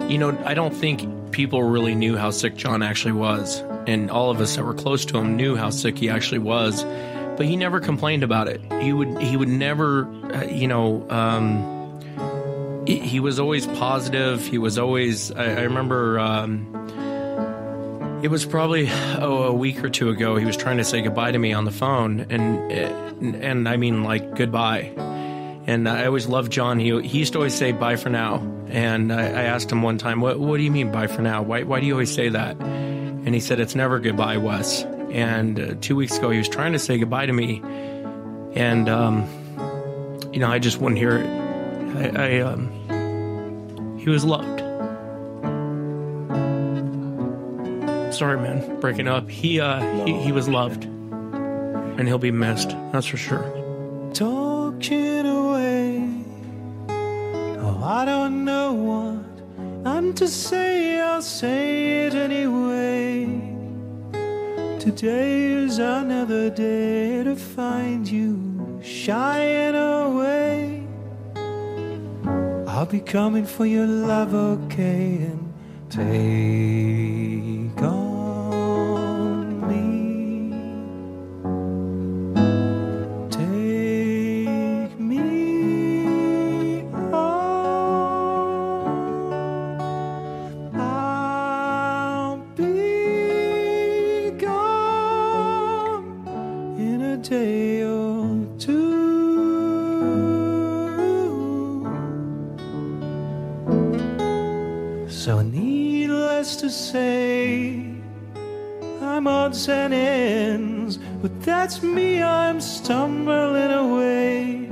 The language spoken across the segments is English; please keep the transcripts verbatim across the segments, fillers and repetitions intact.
You know, I don't think people really knew how sick John actually was. And all of us that were close to him knew how sick he actually was. But he never complained about it. He would he would never, uh, you know, um, he, he was always positive. He was always, I, I remember um, it was probably oh, a week or two ago, he was trying to say goodbye to me on the phone. And, and, and I mean, like, goodbye. And I always loved John. He, he used to always say, bye for now. And I, I asked him one time, what, what do you mean bye for now? Why, why do you always say that? And he said, it's never goodbye, Wes. And uh, two weeks ago, he was trying to say goodbye to me. And, um, you know, I just wouldn't hear it. I, I um, he was loved. Sorry, man, breaking up. He, uh, he, he was loved. And he'll be missed, that's for sure. Talking away. Oh, I don't know what I'm to say. I'll say it anyway. Today is another day to find you shying away. I'll be coming for your love, okay, and take on me. Take me on. I'll be gone in a day or two. So needless to say, I'm odds and ends, but that's me, I'm stumbling away,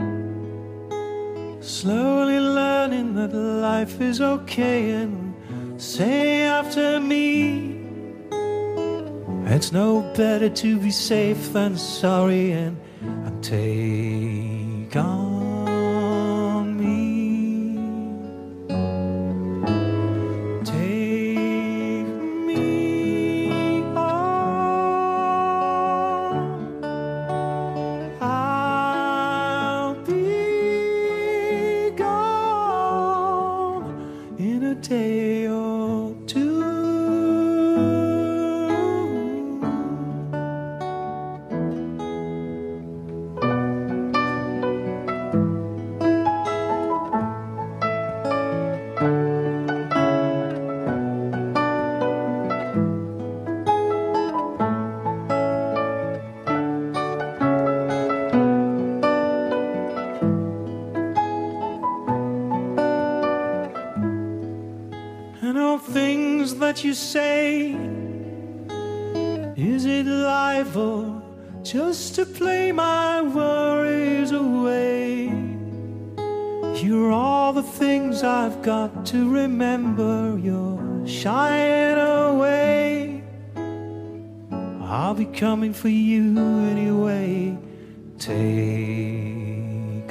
slowly learning that life is okay, and say after me, it's no better to be safe than sorry, and, and take on me. Take me on. I'll be gone in a day or two. And all things that you say, is it life or just to play my worries away? You're all the things I've got to remember. You're shying away. I'll be coming for you anyway. Take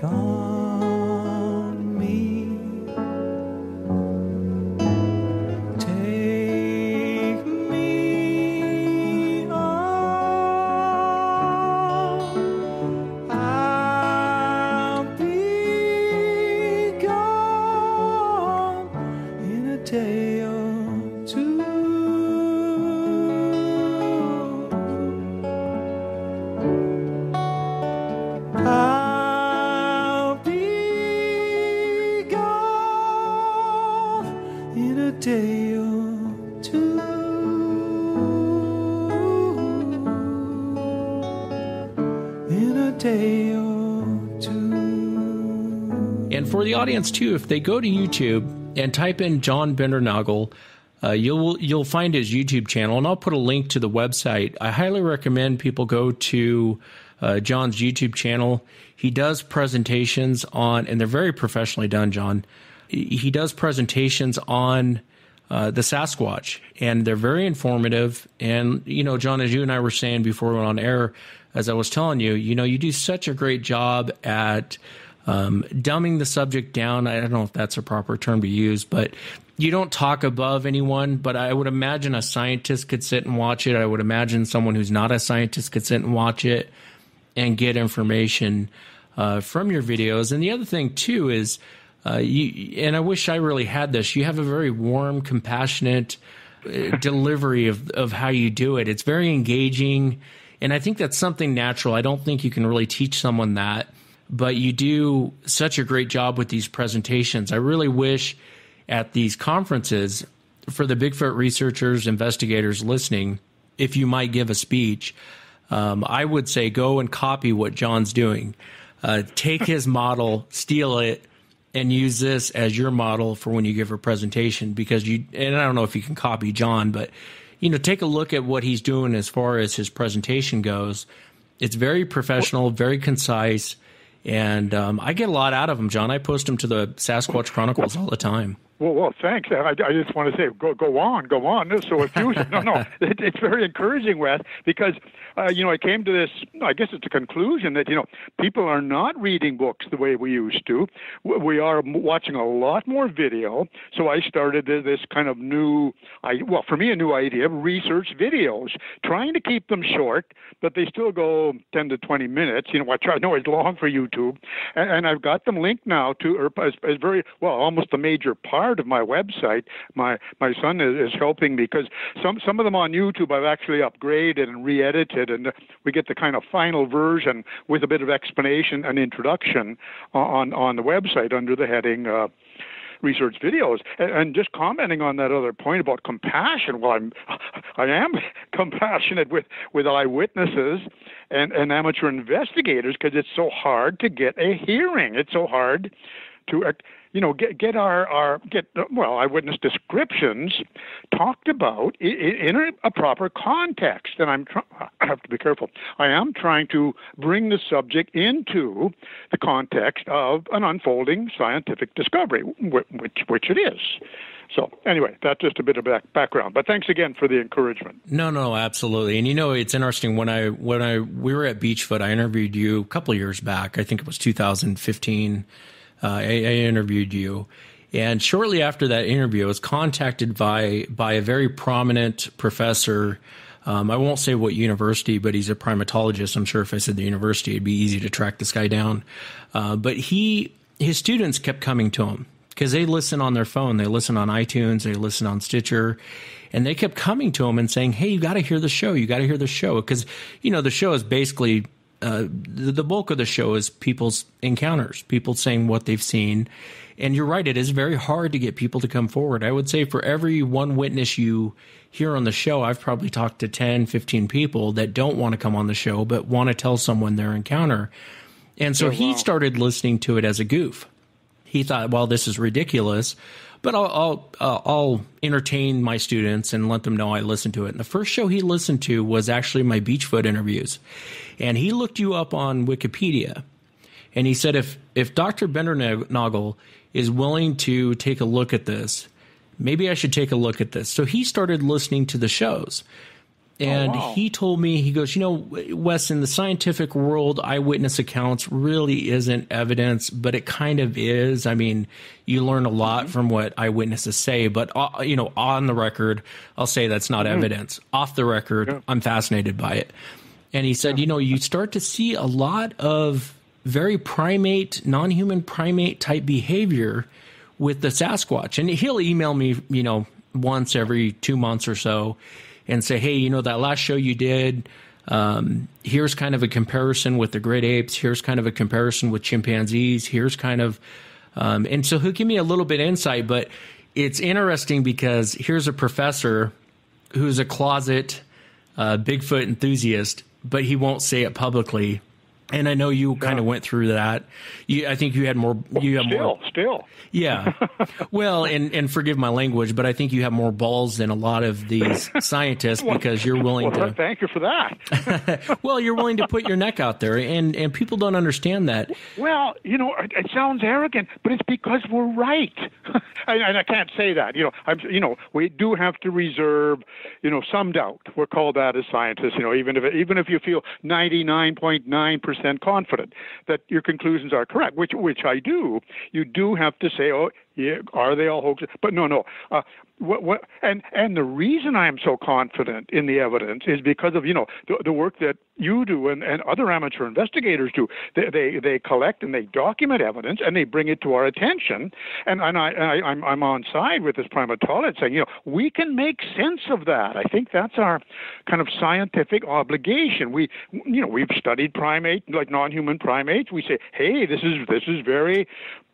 on me. Take me on. I'll be gone in a day or two. I'll be gone in a day or two. In a day or two. And for the audience too, if they go to YouTube and type in John Bindernagel, uh, you'll you'll find his YouTube channel, and I'll put a link to the website. I highly recommend people go to uh, John's YouTube channel. He does presentations on, and they're very professionally done, John. He he does presentations on uh, the Sasquatch, and they're very informative. And, you know, John, as you and I were saying before we went on air, as I was telling you, you know, you do such a great job at um, dumbing the subject down. I don't know if that's a proper term to use, but you don't talk above anyone. But I would imagine a scientist could sit and watch it. I would imagine someone who's not a scientist could sit and watch it and get information uh, from your videos. And the other thing, too, is Uh, you, and I wish I really had this. You have a very warm, compassionate uh, delivery of, of how you do it. It's very engaging, and I think that's something natural. I don't think you can really teach someone that, but you do such a great job with these presentations. I really wish at these conferences, for the Bigfoot researchers, investigators listening, if you might give a speech, um, I would say go and copy what John's doing. Uh, take his model, steal it, and use this as your model for when you give a presentation, because you, and I don't know if you can copy John, but, you know, take a look at what he's doing as far as his presentation goes. It's very professional, very concise, and um, I get a lot out of him, John. I post him to the Sasquatch Chronicles all the time. Well, well, thanks. I, I just want to say, go, go on, go on. So effusive. No, no, it, it's very encouraging, Wes, because uh, you know, I came to this. I guess it's a conclusion that you know, people are not reading books the way we used to. We are watching a lot more video. So I started this kind of new, I well, for me, a new idea: research videos, trying to keep them short, but they still go ten to twenty minutes. You know, I try. No, it's long for YouTube, and, and I've got them linked now to, or as, as very well, almost a major part of my website. My my son is, is helping me, because some some of them on YouTube I've actually upgraded and re-edited, and we get the kind of final version with a bit of explanation and introduction on on the website under the heading uh, research videos. And, and just commenting on that other point about compassion, well, I'm I am compassionate with with eyewitnesses and, and amateur investigators, because it's so hard to get a hearing. It's so hard to you know, get get our, our get well eyewitness descriptions talked about in, in a, a proper context. And I'm try- I have to be careful. I am trying to bring the subject into the context of an unfolding scientific discovery, which which it is. So anyway, that's just a bit of back, background. But thanks again for the encouragement. No, no, absolutely. And you know, it's interesting, when I when I we were at Beachfoot, I interviewed you a couple of years back. I think it was two thousand fifteen. Uh, I, I interviewed you, and shortly after that interview, I was contacted by by a very prominent professor. Um, I won't say what university, but he's a primatologist. I'm sure if I said the university, it'd be easy to track this guy down. Uh, but he, his students kept coming to him because they listen on their phone, they listen on iTunes, they listen on Stitcher, and they kept coming to him and saying, "Hey, you got to hear the show. You got to hear the show," because you know the show is basically. Uh, the, the bulk of the show is people's encounters, people saying what they've seen. And you're right, it is very hard to get people to come forward. I would say for every one witness you hear on the show, I've probably talked to ten, fifteen people that don't want to come on the show, but want to tell someone their encounter. And so oh, he wow. started listening to it as a goof. He thought, well, this is ridiculous, but I'll I'll, uh, I'll entertain my students and let them know I listened to it. And the first show he listened to was actually my Beachfoot interviews. And he looked you up on Wikipedia. And he said, if, if Doctor Bindernagel is willing to take a look at this, maybe I should take a look at this. So he started listening to the shows. And oh, wow. he told me, he goes, you know, Wes, in the scientific world, eyewitness accounts really isn't evidence, but it kind of is. I mean, you learn a lot mm-hmm. from what eyewitnesses say, but, uh, you know, on the record, I'll say that's not mm-hmm. evidence. Off the record, yeah. I'm fascinated by it. And he said, yeah. you know, you start to see a lot of very primate, non-human primate type behavior with the Sasquatch. And he'll email me, you know, once every two months or so, and say, hey, you know, that last show you did, um, here's kind of a comparison with the great apes. Here's kind of a comparison with chimpanzees. Here's kind of, um, and so he'll give me a little bit of insight, but it's interesting because here's a professor who's a closet uh, Bigfoot enthusiast, but he won't say it publicly. And I know you kind of went through that. You, I think you had more. You have still, more. Still. Yeah. Well, and, and forgive my language, but I think you have more balls than a lot of these scientists because you're willing well, to. Thank you for that. Well, you're willing to put your neck out there, and, and people don't understand that. Well, you know, it, it sounds arrogant, but it's because we're right. and, and I can't say that. You know, I'm. You know, we do have to reserve, you know, some doubt. We're called that as scientists. You know, even if even if you feel ninety-nine point nine percent confident that your conclusions are correct, which which I do, you do have to say, oh, Yeah, are they all hoaxes? But no, no. Uh, what, what, and and the reason I am so confident in the evidence is because of you know the, the work that you do and, and other amateur investigators do. They, they they collect and they document evidence and they bring it to our attention. And and I, I I'm I'm on side with this primatologist saying you know we can make sense of that. I think that's our kind of scientific obligation. We you know we've studied primates like non-human primates. We say hey this is this is very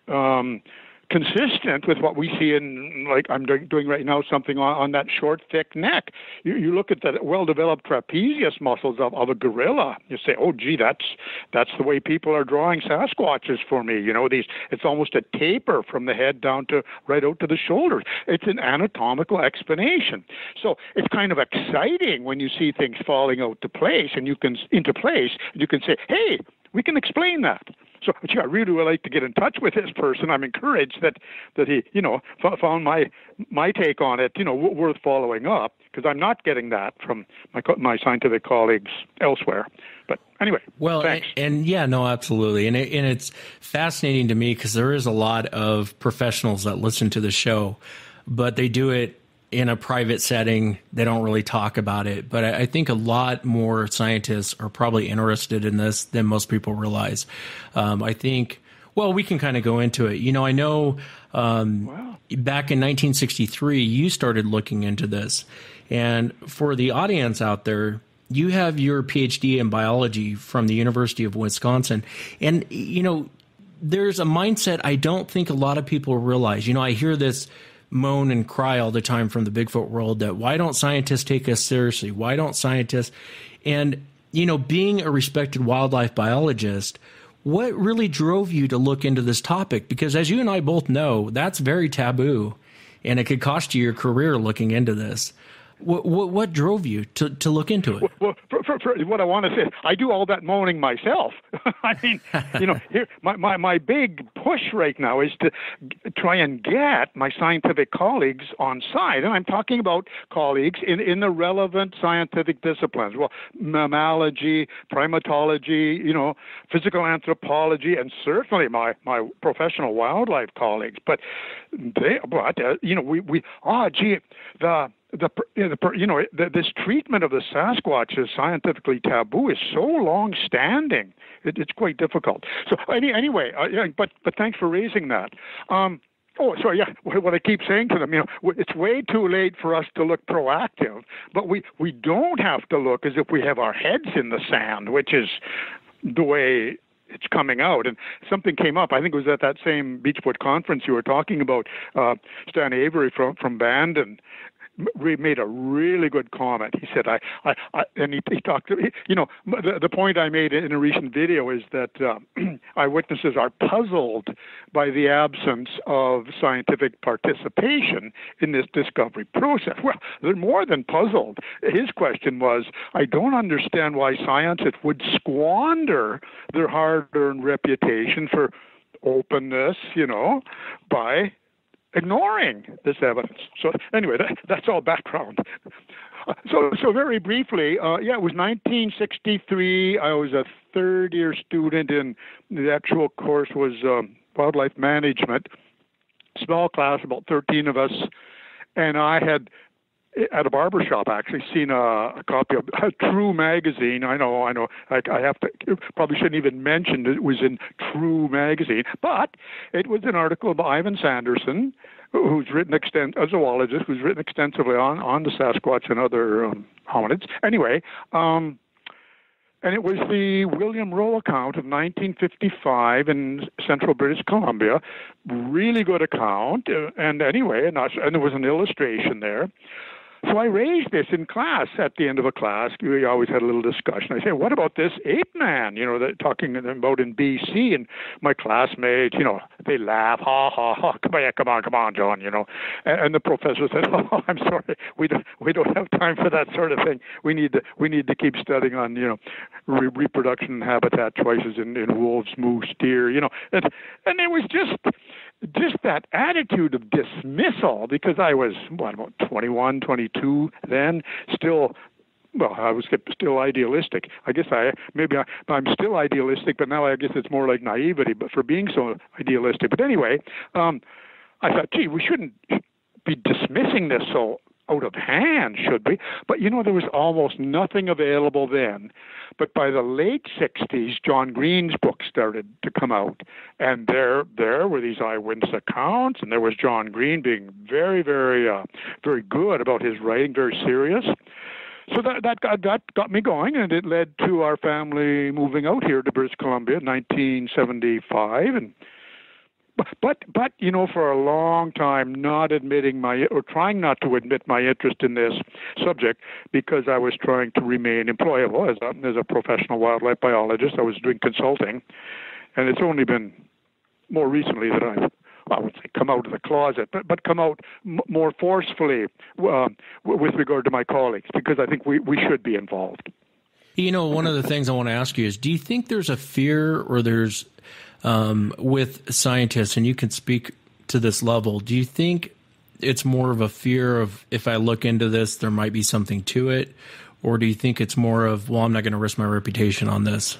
um, consistent with what we see in, like I'm doing right now, something on, on that short, thick neck. You, you look at the well-developed trapezius muscles of, of a gorilla. You say, oh, gee, that's that's the way people are drawing Sasquatches for me. You know, these it's almost a taper from the head down to right out to the shoulders. It's an anatomical explanation. So it's kind of exciting when you see things falling out to place, and you can into place, and you can say, hey, we can explain that. So, gee, I really would like to get in touch with this person. I'm encouraged that, that he, you know, f- found my my take on it, you know, w- worth following up, because I'm not getting that from my co- my scientific colleagues elsewhere. But anyway, well, thanks. And, and yeah, no, absolutely, and it, and it's fascinating to me because there is a lot of professionals that listen to the show, but they do it in a private setting. They don't really talk about it. But I, I think a lot more scientists are probably interested in this than most people realize. Um, I think, well, we can kind of go into it. You know, I know um, wow. back in nineteen sixty-three, you started looking into this. And for the audience out there, you have your P H D in biology from the University of Wisconsin. And, you know, there's a mindset I don't think a lot of people realize. You know, I hear this moan and cry all the time from the Bigfoot world that why don't scientists take us seriously? Why don't scientists? And, you know, being a respected wildlife biologist, what really drove you to look into this topic? Because as you and I both know, that's very taboo, and it could cost you your career looking into this. What, what, what drove you to, to look into it? Well, for, for, for what I want to say, I do all that moaning myself. I mean, you know, here my, my, my big push right now is to try and get my scientific colleagues on side. And I'm talking about colleagues in, in the relevant scientific disciplines. Well, mammalogy, primatology, you know, physical anthropology, and certainly my, my professional wildlife colleagues. But they, but, uh, you know, we, we, oh, gee, the, The, the you know the, this treatment of the Sasquatch as scientifically taboo is so long-standing. It, it's quite difficult. So any, anyway, uh, yeah, but but thanks for raising that. Um, oh, so yeah, what I keep saying to them, you know, it's way too late for us to look proactive, but we we don't have to look as if we have our heads in the sand, which is the way it's coming out. And something came up, I think it was at that same Beachfoot conference you were talking about, uh, Stan Avery from, from Bandon made a really good comment. He said, I, I, I and he, he talked to, you know, the, the point I made in a recent video is that uh, eyewitnesses are puzzled by the absence of scientific participation in this discovery process. Well, they're more than puzzled. His question was, I don't understand why scientists would squander their hard-earned reputation for openness, you know, by ignoring this evidence. So anyway, that, that's all background. Uh, so so very briefly, uh, yeah, it was nineteen sixty-three. I was a third-year student, and the actual course was um, wildlife management. Small class, about thirteen of us, and I had, at a barber shop, actually seen a, a copy of a True magazine. I know, I know, I, I have to, probably shouldn't even mention it was in True magazine, but it was an article by Ivan Sanderson, who's written extent, a zoologist, who's written extensively on, on the Sasquatch and other um, hominids. Anyway, um, and it was the William Rowe account of nineteen fifty-five in central British Columbia. Really good account. Uh, and anyway, and, I, and there was an illustration there. So I raised this in class at the end of a class. We always had a little discussion. I said, what about this ape man, you know, that talking about in B C? And my classmates, you know, they laugh, ha, ha, ha, come on, come on, come on, John, you know. And, and the professor said, oh, I'm sorry, we don't, we don't have time for that sort of thing. We need to, we need to keep studying on, you know, re- reproduction and habitat choices in, in wolves, moose, deer, you know. And, and it was just... just that attitude of dismissal, because I was, what, about twenty-one, twenty-two then, still, well, I was still idealistic. I guess I, maybe I, I'm still idealistic, but now I guess it's more like naivety, but for being so idealistic. But anyway, um, I thought, gee, we shouldn't be dismissing this so out of hand, should we? But, you know, there was almost nothing available then. But by the late sixties, John Green's book started to come out. And there there were these eyewitness accounts, and there was John Green being very, very, uh, very good about his writing, very serious. So that that got, that got me going, and it led to our family moving out here to British Columbia in nineteen seventy-five. And But, but you know, for a long time, not admitting my, or trying not to admit my interest in this subject because I was trying to remain employable as a, as a professional wildlife biologist. I was doing consulting, and it's only been more recently that I've, well, I would say come out of the closet, but, but come out m- more forcefully uh, with regard to my colleagues, because I think we, we should be involved. You know, one of the things I want to ask you is, do you think there's a fear or there's Um, with scientists, and you can speak to this level, do you think it's more of a fear of, if I look into this, there might be something to it? Or do you think it's more of, well, I'm not going to risk my reputation on this?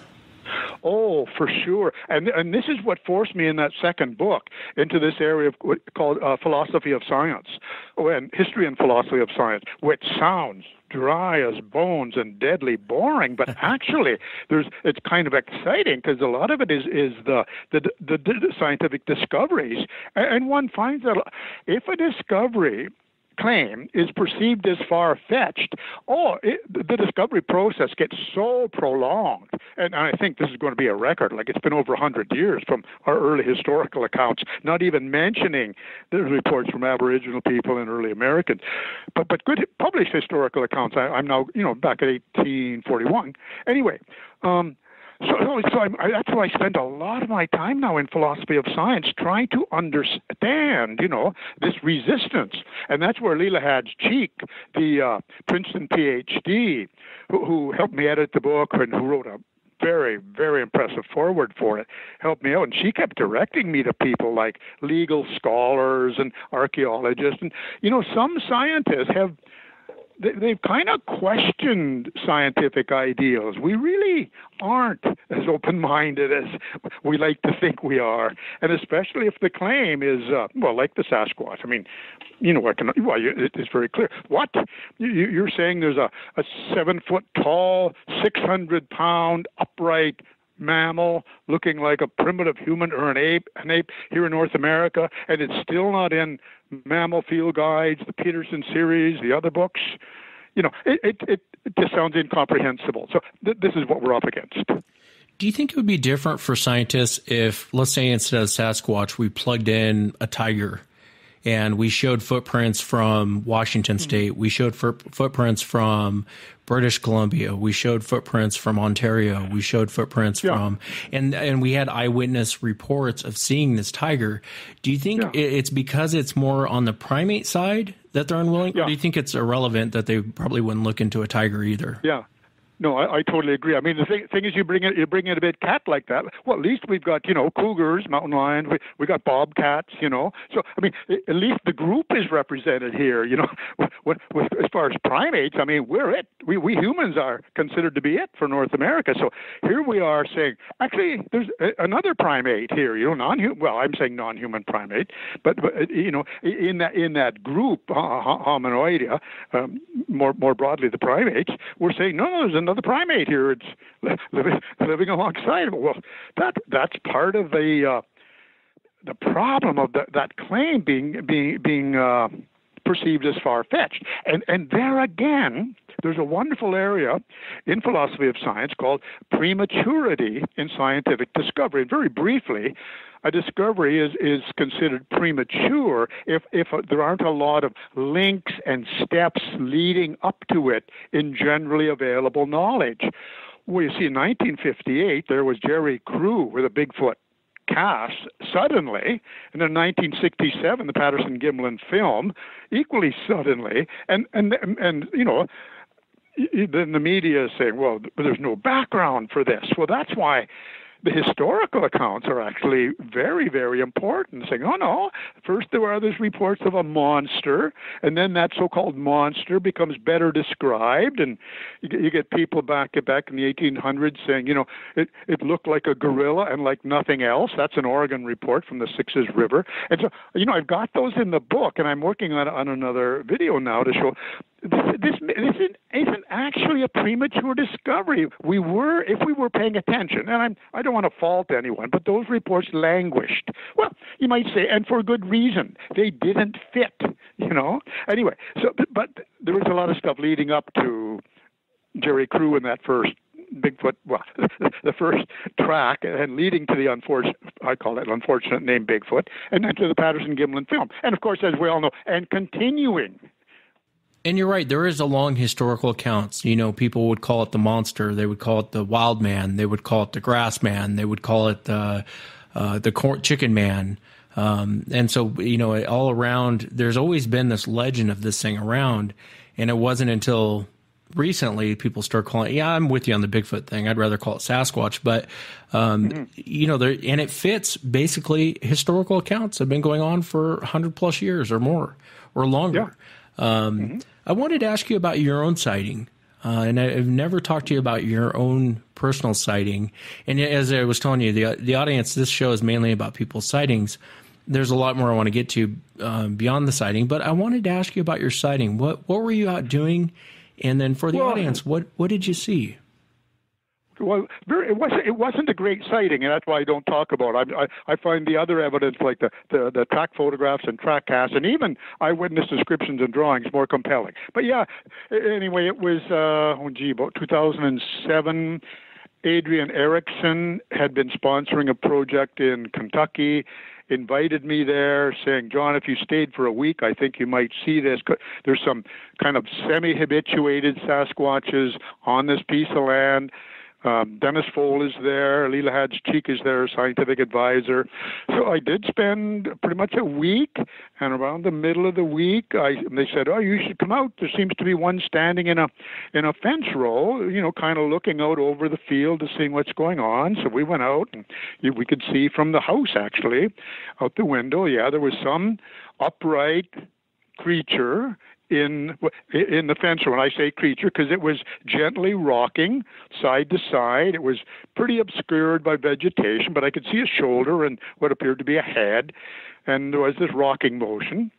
Oh, for sure. And and this is what forced me in that second book into this area of what called uh, philosophy of science, oh, and history and philosophy of science, which sounds dry as bones and deadly boring, but actually there's it's kind of exciting because a lot of it is is the the, the the scientific discoveries, and one finds that if a discovery claim is perceived as far-fetched, oh, it, the discovery process gets so prolonged, and I think this is going to be a record, like it's been over one hundred years from our early historical accounts, not even mentioning the reports from Aboriginal people and early Americans, but but good published historical accounts. I, I'm now, you know, back at eighteen forty-one. Anyway, um, So, so I'm, I, that's why I spend a lot of my time now in philosophy of science trying to understand, you know, this resistance. And that's where Leela Hadj-Cheek, the uh, Princeton P H D, who, who helped me edit the book and who wrote a very, very impressive foreword for it, helped me out. And she kept directing me to people like legal scholars and archaeologists. And, you know, some scientists have they've kind of questioned scientific ideals. We really aren't as open-minded as we like to think we are, and especially if the claim is, uh, well, like the Sasquatch. I mean, you know, I can, well, it's very clear. What? You're saying there's a, a seven-foot-tall, six hundred pound upright mammal looking like a primitive human or an ape, an ape here in North America, and it's still not in Mammal Field Guides, the Peterson series, the other books. You know, it it, it, it just sounds incomprehensible. So th- this is what we're up against. Do you think it would be different for scientists if, let's say, instead of Sasquatch, we plugged in a tiger and we showed footprints from Washington State, we showed foot, footprints from British Columbia, we showed footprints from Ontario, we showed footprints yeah. from, and and we had eyewitness reports of seeing this tiger. Do you think yeah. it's because it's more on the primate side that they're unwilling, yeah. or do you think it's irrelevant that they probably wouldn't look into a tiger either? Yeah. No, I, I totally agree. I mean, the thing, thing is, you bring it, you bring in a bit cat like that. Well, at least we've got, you know, cougars, mountain lions. We we got bobcats, you know. So I mean, at least the group is represented here. You know, when, when, as far as primates, I mean, we're it. We we humans are considered to be it for North America. So here we are saying, actually, there's a, another primate here. You know, non-human. Well, I'm saying non-human primate, but, but you know, in that in that group, uh, Hominoidea, um, more more broadly the primates, we're saying no, no, there's another. The primate here, it's living, living alongside of it. Well, that that's part of the uh, the problem of the, that claim being being being uh, perceived as far-fetched. And and there again, there's a wonderful area in philosophy of science called prematurity in scientific discovery. And very briefly, a discovery is, is considered premature if, if there aren't a lot of links and steps leading up to it in generally available knowledge. Well, you see, in nineteen fifty-eight, there was Jerry Crew with a Bigfoot cast suddenly, and in nineteen sixty-seven, the Patterson-Gimlin film, equally suddenly, and, and, and you know, then the media is saying, well, there's no background for this. Well, that's why the historical accounts are actually very, very important, saying, oh, no, first there were these reports of a monster, and then that so-called monster becomes better described, and you get, you get people back back in the eighteen hundreds saying, you know, it, it looked like a gorilla and like nothing else. That's an Oregon report from the Sixes River. And so, you know, I've got those in the book, and I'm working on, on another video now to show this, this, this isn't, isn't actually a premature discovery. We were, if we were paying attention, and I'm, I don't want to fault anyone, but those reports languished. Well, you might say, and for good reason. They didn't fit, you know. Anyway, so but there was a lot of stuff leading up to Jerry Crew in that first Bigfoot, well, the first track, and leading to the unfortunate, I call it unfortunate name Bigfoot, and then to the Patterson-Gimlin film. And of course, as we all know, and continuing. And you're right. There is a long historical accounts. You know, people would call it the monster. They would call it the wild man. They would call it the grass man. They would call it the uh, the corn, chicken man. Um, and so, you know, all around, there's always been this legend of this thing around. And it wasn't until recently people start calling it, yeah, I'm with you on the Bigfoot thing. I'd rather call it Sasquatch. But, um, mm-hmm. you know, there, and it fits basically historical accounts have been going on for one hundred plus years or more or longer. Yeah. Um, mm-hmm. I wanted to ask you about your own sighting, uh, and I've never talked to you about your own personal sighting. And as I was telling you, the the audience, this show is mainly about people's sightings. There's a lot more I want to get to uh, beyond the sighting, but I wanted to ask you about your sighting. What what were you out doing? And then for the well, audience, what what did you see? Well, very, it wasn't it wasn't a great sighting, and that's why I don't talk about it. I, I, I find the other evidence, like the, the, the track photographs and track casts, and even eyewitness descriptions and drawings, more compelling. But yeah, anyway, it was uh, oh gee, about two thousand seven. Adrian Erickson had been sponsoring a project in Kentucky, invited me there, saying, John, if you stayed for a week, I think you might see this. There's some kind of semi-habituated Sasquatches on this piece of land. Um, Dennis Foll is there. Leela Hadj-Cheek is their scientific advisor. So I did spend pretty much a week, and around the middle of the week, I, they said, oh, you should come out. There seems to be one standing in a in a fence row, you know, kind of looking out over the field to see what's going on. So we went out, and you, we could see from the house, actually, out the window, yeah, there was some upright creature in in the fence. When I say creature, because it was gently rocking side to side. It was pretty obscured by vegetation, but I could see a shoulder and what appeared to be a head, and there was this rocking motion.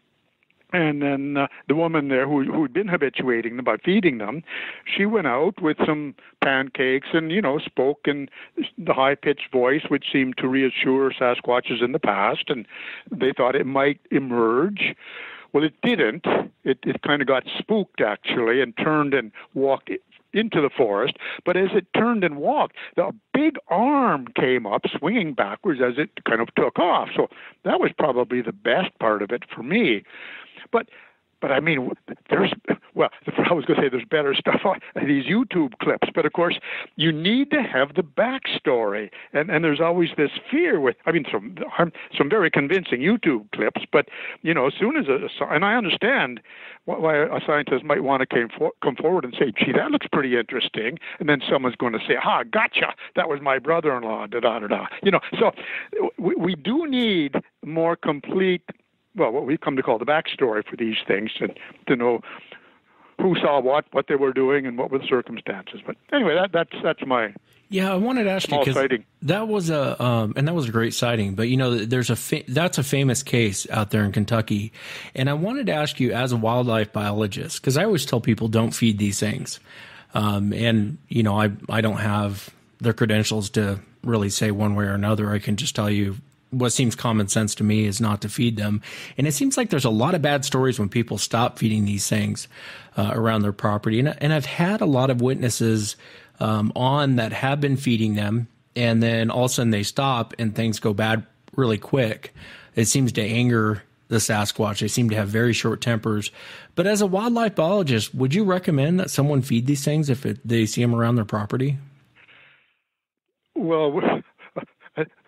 And then uh, the woman there who who had been habituating them by feeding them, she went out with some pancakes and, you know, spoke in the high-pitched voice, which seemed to reassure Sasquatches in the past, and they thought it might emerge. Well, it didn't. It it kind of got spooked, actually, and turned and walked into the forest. But as it turned and walked, the big arm came up, swinging backwards as it kind of took off. So that was probably the best part of it for me. But But I mean, there's, well, I was going to say there's better stuff on these YouTube clips, but of course, you need to have the backstory. And, and there's always this fear with, I mean, some some very convincing YouTube clips, but, you know, as soon as, a, and I understand why a scientist might want to came for, come forward and say, gee, that looks pretty interesting. And then someone's going to say, ah, gotcha, that was my brother-in-law, da-da-da-da. You know, so we, we do need more complete, well, what we come to call the backstory for these things, to, to know who saw what, what they were doing, and what were the circumstances. But anyway, that, that's that's my yeah. I wanted to ask you because that was a um, and that was a great sighting. But you know, there's a fa- that's a famous case out there in Kentucky, and I wanted to ask you as a wildlife biologist, because I always tell people don't feed these things, um, and you know, I I don't have the credentials to really say one way or another. I can just tell you what seems common sense to me is not to feed them. And it seems like there's a lot of bad stories when people stop feeding these things uh, around their property. And, and I've had a lot of witnesses um, on that have been feeding them, and then all of a sudden they stop and things go bad really quick. It seems to anger the Sasquatch. They seem to have very short tempers. But as a wildlife biologist, would you recommend that someone feed these things if it, they see them around their property? Well,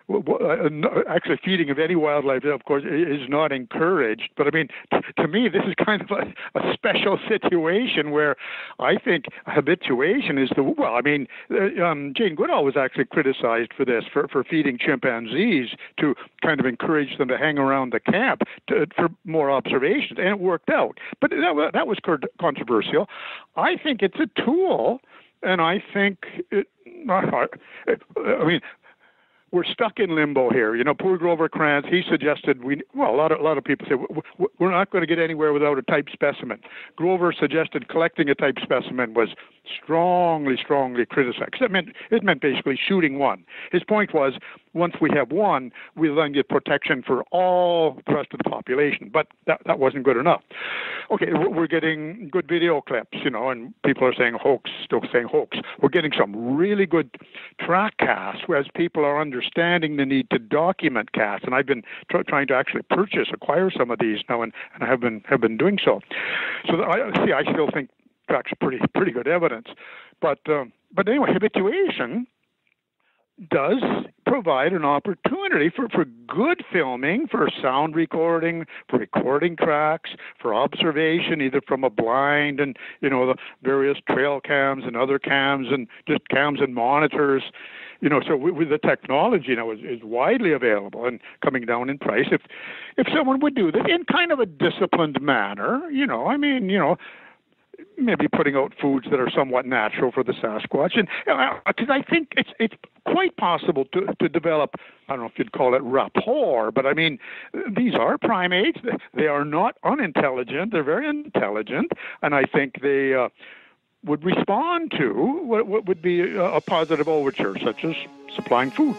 actually feeding of any wildlife, of course, is not encouraged. But I mean, to me, this is kind of a, a special situation where I think habituation is the, well, I mean, um, Jane Goodall was actually criticized for this, for, for feeding chimpanzees to kind of encourage them to hang around the camp to, for more observations, and it worked out. But that, that was controversial. I think it's a tool, and I think, it, I mean, we're stuck in limbo here. You know, poor Grover Krantz, he suggested we, well, a lot of, a lot of people say we're not going to get anywhere without a type specimen. Grover suggested collecting a type specimen was strongly, strongly criticized. It meant, it meant basically shooting one. His point was, once we have one, we'll then get protection for all the rest of the population. But that, that wasn't good enough. Okay, we're getting good video clips, you know, and people are saying hoax, still saying hoax. We're getting some really good track casts, whereas people are understanding the need to document casts. And I've been tr- trying to actually purchase, acquire some of these now, and, and I have been have been doing so. So I see. I still think tracks pretty pretty good evidence, but um, but anyway, habituation does provide an opportunity for, for good filming, for sound recording, for recording tracks, for observation, either from a blind and, you know, the various trail cams and other cams and just cams and monitors. You know, so with the technology now is, is widely available and coming down in price. If if someone would do that in kind of a disciplined manner, you know, I mean, you know, maybe putting out foods that are somewhat natural for the Sasquatch, and because uh, I think it's it's quite possible to to develop, I don't know if you'd call it rapport, but I mean, these are primates. They are not unintelligent. They're very intelligent, and I think they uh, would respond to what, what would be a, a positive overture, such as supplying food.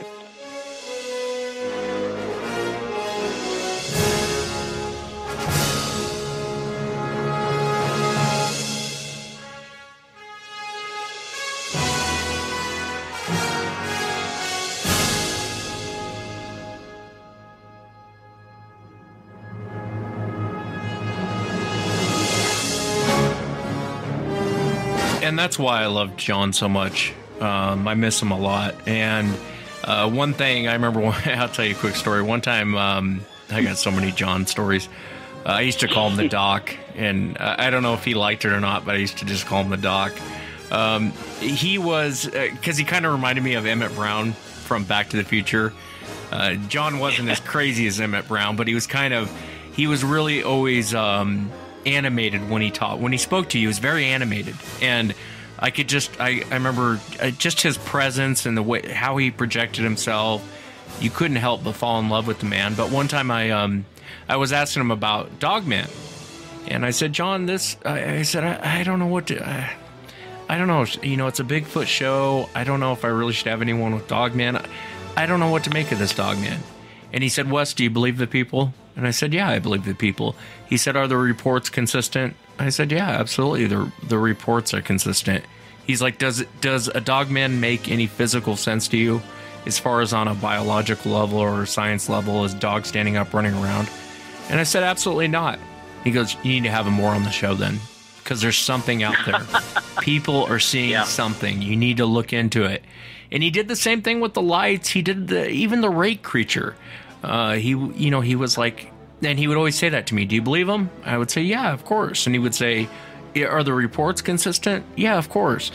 And that's why I love John so much. Um, I miss him a lot. And uh, one thing I remember, I'll tell you a quick story. One time, um, I got so many John stories. Uh, I used to call him the Doc, and uh, I don't know if he liked it or not, but I used to just call him the Doc. Um, he was, because uh, he kind of reminded me of Emmett Brown from Back to the Future. Uh, John wasn't as crazy as Emmett Brown, but he was kind of, he was really always um, animated when he taught. When he spoke to you, he was very animated. And I could just, I, I remember uh, just his presence and the way, how he projected himself. You couldn't help but fall in love with the man. But one time I, um, I was asking him about Dogman. And I said, John, this, I, I said, I, I don't know what to, I, I don't know. You know, it's a Bigfoot show. I don't know if I really should have anyone with Dogman. I, I don't know what to make of this Dogman. And he said, Wes, do you believe the people? And I said, yeah, I believe the people. He said, are the reports consistent? I said, yeah, absolutely. The the reports are consistent. He's like, does it, does a Dogman make any physical sense to you as far as on a biological level or science level, as dogs standing up, running around? And I said, absolutely not. He goes, you need to have him more on the show then, because there's something out there. People are seeing yeah. something. You need to look into it. And he did the same thing with the lights. He did the even the rake creature. Uh, he, you know, he was like, and he would always say that to me. Do you believe him? I would say, yeah, of course. And he would say, are the reports consistent? Yeah, of course.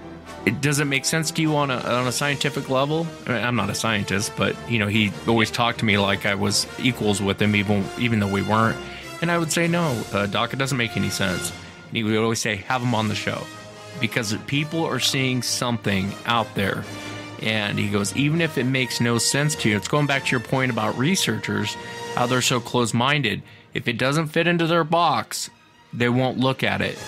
It doesn't make sense to you on a on a scientific level. I mean, I'm not a scientist, but you know, he always talked to me like I was equals with him, even even though we weren't. And I would say, no, uh, Doc, it doesn't make any sense. And he would always say, have him on the show, because people are seeing something out there. And he goes, even if it makes no sense to you, it's going back to your point about researchers, how they're so close-minded. If it doesn't fit into their box, they won't look at it.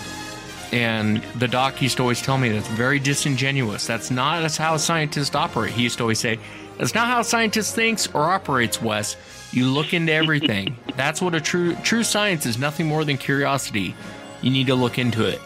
And the doc used to always tell me that's very disingenuous. That's not that's how scientists operate. He used to always say, that's not how scientists thinks or operates, Wes. You look into everything. That's what a true true science is, nothing more than curiosity. You need to look into it.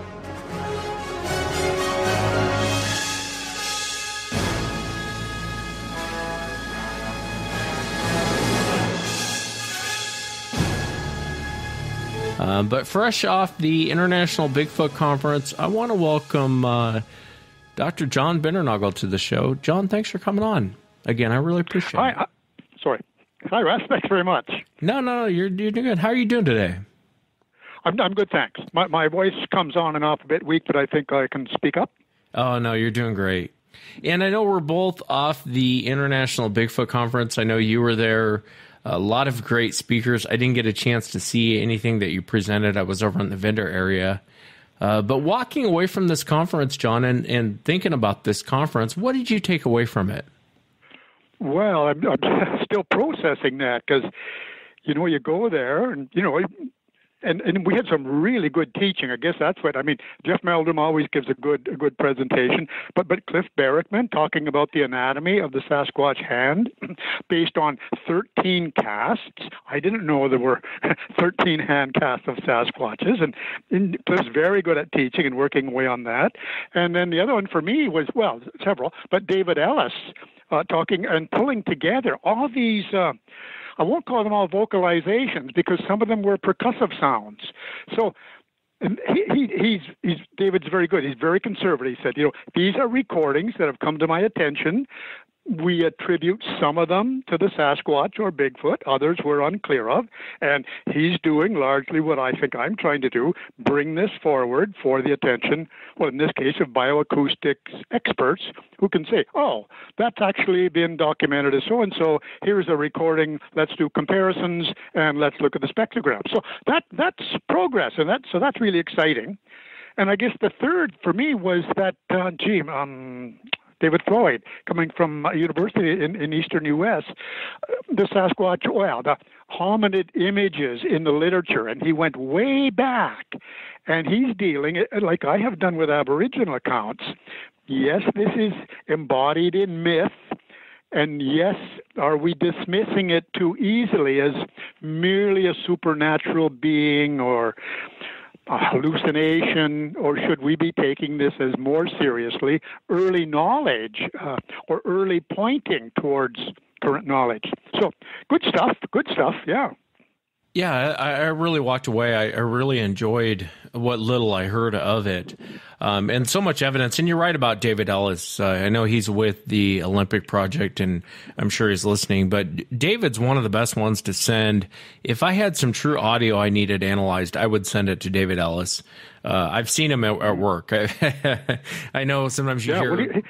Uh, but fresh off the International Bigfoot Conference, I want to welcome uh, Doctor John Bindernagel to the show. John, thanks for coming on. Again, I really appreciate Hi, it. uh, sorry. Hi, Russ. Thanks very much. No, no, no, you're, you're doing good. How are you doing today? I'm, I'm good, thanks. My, my voice comes on and off a bit weak, but I think I can speak up. Oh, no, you're doing great. And I know we're both off the International Bigfoot Conference. I know you were there. A lot of great speakers. I didn't get a chance to see anything that you presented. I was over in the vendor area. Uh, but walking away from this conference, John, and, and thinking about this conference, what did you take away from it? Well, I'm, I'm still processing that because, you know, you go there and, you know, and, and we had some really good teaching. I guess that's what, I mean, Jeff Meldrum always gives a good a good presentation, but but Cliff Barrickman talking about the anatomy of the Sasquatch hand based on thirteen casts. I didn't know there were thirteen hand casts of Sasquatches, and, and Cliff's very good at teaching and working away on that. And then the other one for me was, well, several, but David Ellis uh, talking and pulling together all these uh, I won't call them all vocalizations because some of them were percussive sounds. So and he, he, he's, he's, David's very good. He's very conservative. He said, you know, these are recordings that have come to my attention. We attribute some of them to the Sasquatch or Bigfoot. Others we're unclear of. And he's doing largely what I think I'm trying to do, bring this forward for the attention, well, in this case, of bioacoustics experts who can say, oh, that's actually been documented as so-and-so. Here's a recording. Let's do comparisons, and let's look at the spectrogram. So that that's progress, and that, so that's really exciting. And I guess the third for me was that, uh, gee, um, David Floyd, coming from a university in, in eastern U S, the Sasquatch, well, the hominid images in the literature, and he went way back, and he's dealing, like I have done with Aboriginal accounts. Yes, this is embodied in myth, and yes, are we dismissing it too easily as merely a supernatural being or a hallucination, or should we be taking this as more seriously early knowledge uh, or early pointing towards current knowledge? So good stuff, good stuff, yeah. Yeah, I, I really walked away. I, I really enjoyed what little I heard of it. Um, and so much evidence. And you're right about David Ellis. Uh, I know he's with the Olympic Project, and I'm sure he's listening. But David's one of the best ones to send. If I had some true audio I needed analyzed, I would send it to David Ellis. Uh, I've seen him at, at work. I know sometimes you yeah, hear... Well, he,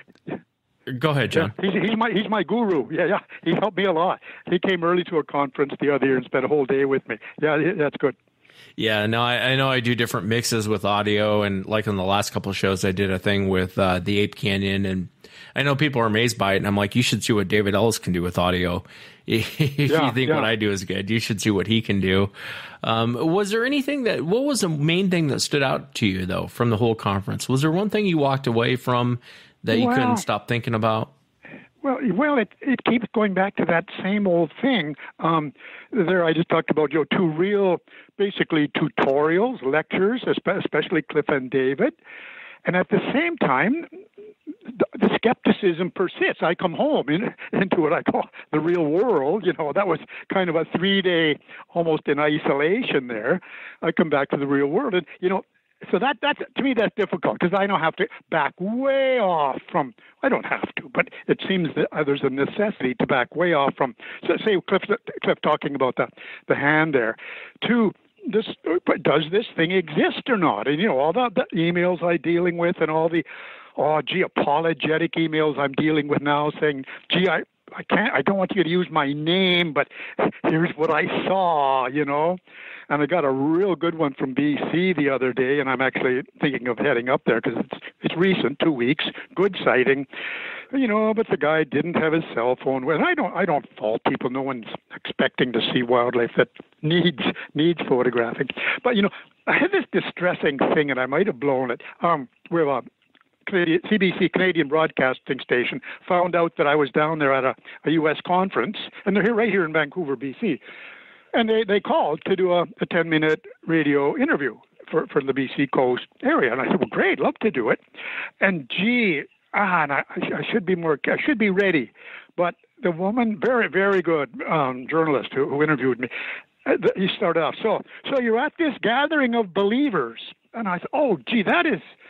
Go ahead, John. Yeah, he's, he's my he's my guru. Yeah, yeah. He helped me a lot. He came early to a conference the other year and spent a whole day with me. Yeah, that's good. Yeah, no, I, I know I do different mixes with audio, and like on the last couple of shows, I did a thing with uh, the Ape Canyon, and I know people are amazed by it, and I'm like, you should see what David Ellis can do with audio. If yeah, you think yeah. what I do is good, you should see what he can do. Um, was there anything that, what was the main thing that stood out to you, though, from the whole conference? Was there one thing you walked away from that you well, couldn't stop thinking about? Well, well, it it keeps going back to that same old thing. Um, there, I just talked about, you know, two real, basically tutorials, lectures, especially Cliff and David, and at the same time, the, the skepticism persists. I come home in, into what I call the real world. You know, that was kind of a three-day, almost in isolation there. I come back to the real world, and you know. So that that's to me that's difficult because I don't have to back way off from. I don't have to, but it seems that there's a necessity to back way off from. So say Cliff, Cliff talking about the the hand there, to this. But does this thing exist or not? And you know all the, the emails I'm dealing with and all the, oh gee, apologetic emails I'm dealing with now saying, gee, I. I can't, I don't want you to use my name, but here's what I saw, you know. And I got a real good one from B C the other day, and I'm actually thinking of heading up there because it's it's recent, two weeks, good sighting, you know. But the guy didn't have his cell phone with. I don't I don't fault people. No one's expecting to see wildlife that needs needs photographing. But you know, I had this distressing thing, and I might have blown it. Um, where uh, Canadian, C B C, Canadian Broadcasting Station, found out that I was down there at a, a U S conference, and they're here right here in Vancouver, B C. And they, they called to do a, a ten-minute radio interview for, for the B C coast area. And I said, well, great, love to do it. And gee, ah, and I, I should be more, I should be ready. But the woman, very, very good um, journalist who, who interviewed me, uh, he started off, so, so you're at this gathering of believers. And I said, oh, gee, that is...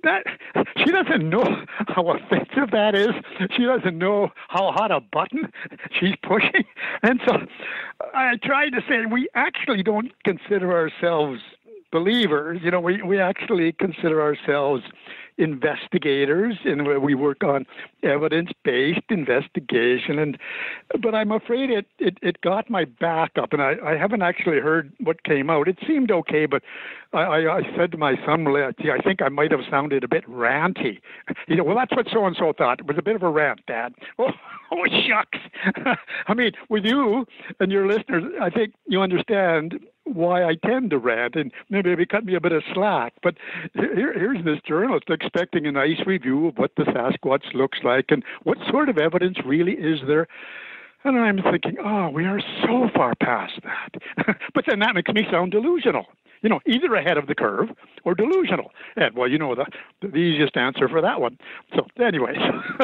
that she doesn't know how offensive that is. She doesn't know how hot a button she's pushing. And so I tried to say we actually don't consider ourselves believers. You know, we, we actually consider ourselves investigators, and we work on evidence-based investigation. And but I'm afraid it, it, it got my back up, and I, I haven't actually heard what came out. It seemed okay, but I, I, I said to my son, well, I think I might have sounded a bit ranty. You know, well, that's what so-and-so thought. It was a bit of a rant, Dad. Oh, oh shucks. I mean, with you and your listeners, I think you understand why I tend to rant, and maybe it cut me a bit of slack. But here, here's this journalist expecting a nice review of what the Sasquatch looks like and what sort of evidence really is there. And I'm thinking, oh, we are so far past that. But then that makes me sound delusional. You know, either ahead of the curve or delusional. And, well, you know, the, the easiest answer for that one. So, anyways.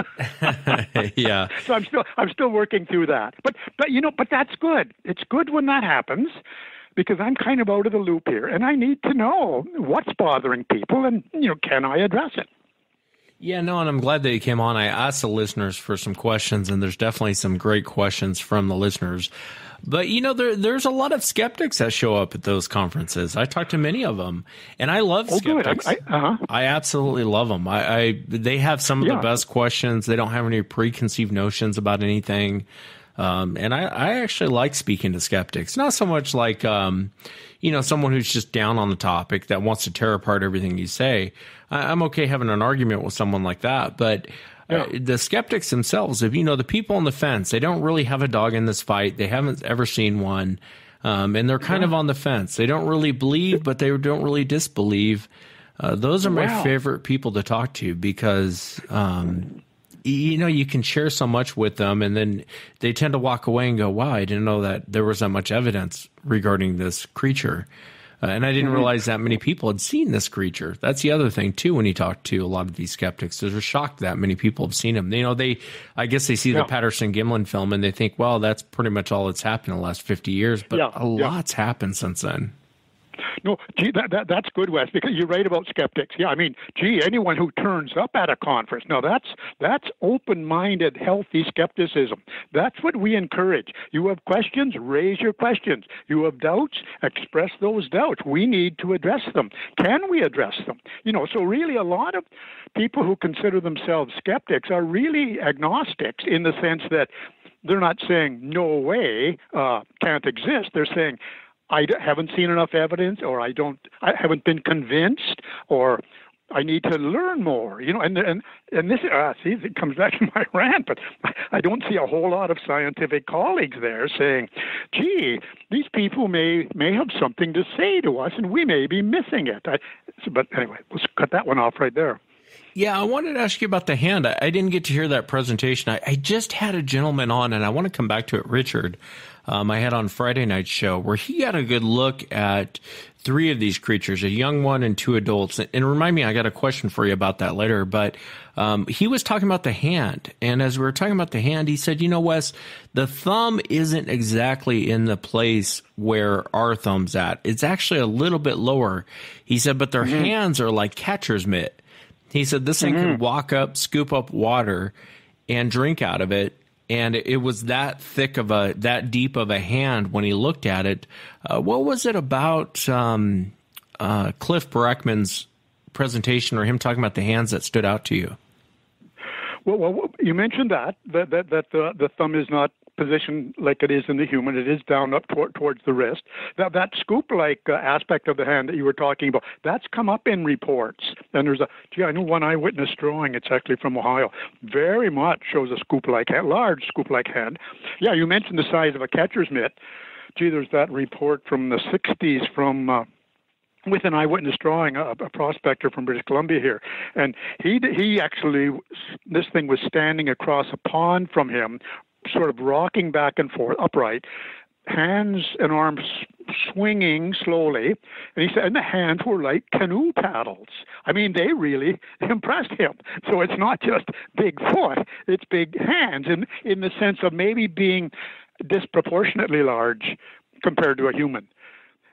Yeah. So I'm still I'm still working through that. But, but, you know, but that's good. It's good when that happens, because I'm kind of out of the loop here, and I need to know what's bothering people, and, you know, can I address it? Yeah, no, and I'm glad that you came on. I asked the listeners for some questions, and there's definitely some great questions from the listeners. But, you know, there, there's a lot of skeptics that show up at those conferences. I talked to many of them, and I love oh, skeptics. Good. I, uh-huh. I absolutely love them. I, I they have some of yeah. the best questions. They don't have any preconceived notions about anything. Um, and I, I actually like speaking to skeptics, not so much like, um, you know, someone who's just down on the topic that wants to tear apart everything you say. I, I'm okay having an argument with someone like that. But uh, yeah. the skeptics themselves, if you know, the people on the fence, they don't really have a dog in this fight. They haven't ever seen one. Um, and they're kind yeah. of on the fence. They don't really believe, but they don't really disbelieve. Uh, those are my wow. favorite people to talk to, because, um, you know, you can share so much with them, and then they tend to walk away and go, wow, I didn't know that there was that much evidence regarding this creature. Uh, and I didn't mm-hmm. realize that many people had seen this creature. That's the other thing, too, when you talk to a lot of these skeptics. They're shocked that many people have seen him. You know, they, I guess they see yeah. the Patterson-Gimlin film, and they think, well, that's pretty much all that's happened in the last fifty years. But yeah. a lot's yeah. happened since then. No, gee, that, that that's good, Wes, because you're right about skeptics. Yeah, I mean, gee, anyone who turns up at a conference, now that's that's open-minded, healthy skepticism. That's what we encourage. You have questions, raise your questions. You have doubts, express those doubts. We need to address them. Can we address them? You know, so really a lot of people who consider themselves skeptics are really agnostics, in the sense that they're not saying, no way, uh, can't exist. They're saying, I haven't seen enough evidence, or I don't, I haven't been convinced, or I need to learn more. You know, and and and this, uh, see, it comes back to my rant, but I don't see a whole lot of scientific colleagues there saying, "Gee, these people may may have something to say to us, and we may be missing it." I, but anyway, let's cut that one off right there. Yeah, I wanted to ask you about the hand. I, I didn't get to hear that presentation. I, I just had a gentleman on, and I want to come back to it, Richard. Um, I had on Friday night's show, where he got a good look at three of these creatures, a young one and two adults. And, and remind me, I got a question for you about that later. But um, he was talking about the hand. And as we were talking about the hand, he said, you know, Wes, the thumb isn't exactly in the place where our thumb's at. It's actually a little bit lower. He said, but their mm-hmm. hands are like catcher's mitt. He said this thing mm-hmm. could walk up, scoop up water, and drink out of it. And it was that thick of a, that deep of a hand when he looked at it. Uh, what was it about um, uh, Cliff Barackman's presentation, or him talking about the hands, that stood out to you? Well, well you mentioned that, that, that, that the, the thumb is not positioned like it is in the human. It is down up toward, towards the wrist. That that scoop-like uh, aspect of the hand that you were talking about, that's come up in reports. And there's a, gee, I know one eyewitness drawing, it's actually from Ohio, very much shows a scoop-like hand, large scoop-like hand. Yeah, you mentioned the size of a catcher's mitt. Gee, there's that report from the sixties from... Uh, with an eyewitness drawing, a, a prospector from British Columbia here. And he he actually, this thing was standing across a pond from him, sort of rocking back and forth, upright, hands and arms swinging slowly. And he said, and the hands were like canoe paddles. I mean, they really impressed him. So it's not just big foot, it's big hands, in, in the sense of maybe being disproportionately large compared to a human.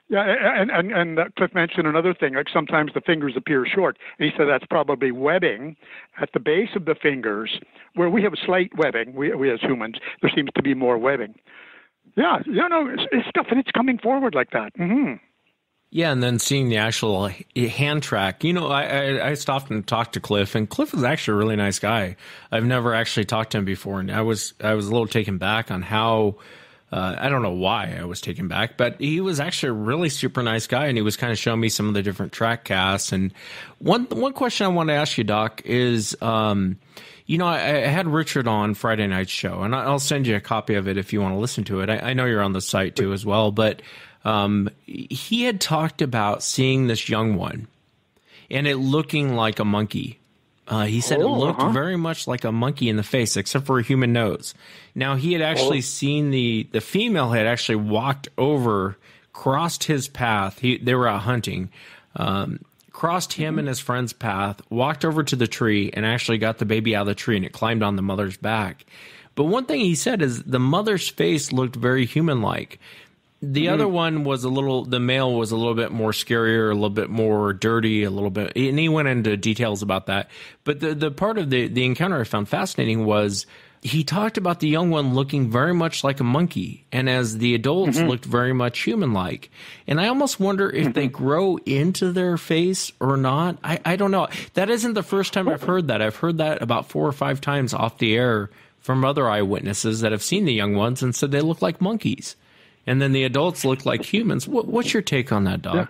Yeah, and, and, and uh, Cliff mentioned another thing, like sometimes the fingers appear short. And he said that's probably webbing at the base of the fingers, where we have slight webbing, we, we as humans, there seems to be more webbing. Yeah, you know, it's, it's stuff, and it's coming forward like that. Mm-hmm. Yeah, and then seeing the actual hand track. You know, I, I, I stopped and talked to Cliff, and Cliff was actually a really nice guy. I've never actually talked to him before, and I was I was a little taken back on how, uh, I don't know why I was taken back, but he was actually a really super nice guy, and he was kind of showing me some of the different track casts. And one one question I want to ask you, Doc, is, um, you know, I, I had Richard on Friday night's show, and I'll send you a copy of it if you want to listen to it. I, I know you're on the site too as well, but Um, he had talked about seeing this young one and it looking like a monkey. Uh, he said oh, it looked uh-huh. very much like a monkey in the face, except for a human nose. Now, he had actually oh. seen the, the female had actually walked over, crossed his path. He, they were out hunting, um, crossed him mm-hmm. and his friend's path, walked over to the tree and actually got the baby out of the tree, and it climbed on the mother's back. But one thing he said is the mother's face looked very human-like. The mm-hmm. other one was a little, the male was a little bit more scarier, a little bit more dirty, a little bit, and he went into details about that. But the, the part of the, the encounter I found fascinating was he talked about the young one looking very much like a monkey, and as the adults mm-hmm. looked very much human-like. And I almost wonder if mm-hmm. they grow into their face or not. I, I don't know. That isn't the first time I've heard that. I've heard that about four or five times off the air from other eyewitnesses that have seen the young ones and said they look like monkeys. And then the adults look like humans. What, what's your take on that, Doc? Yeah.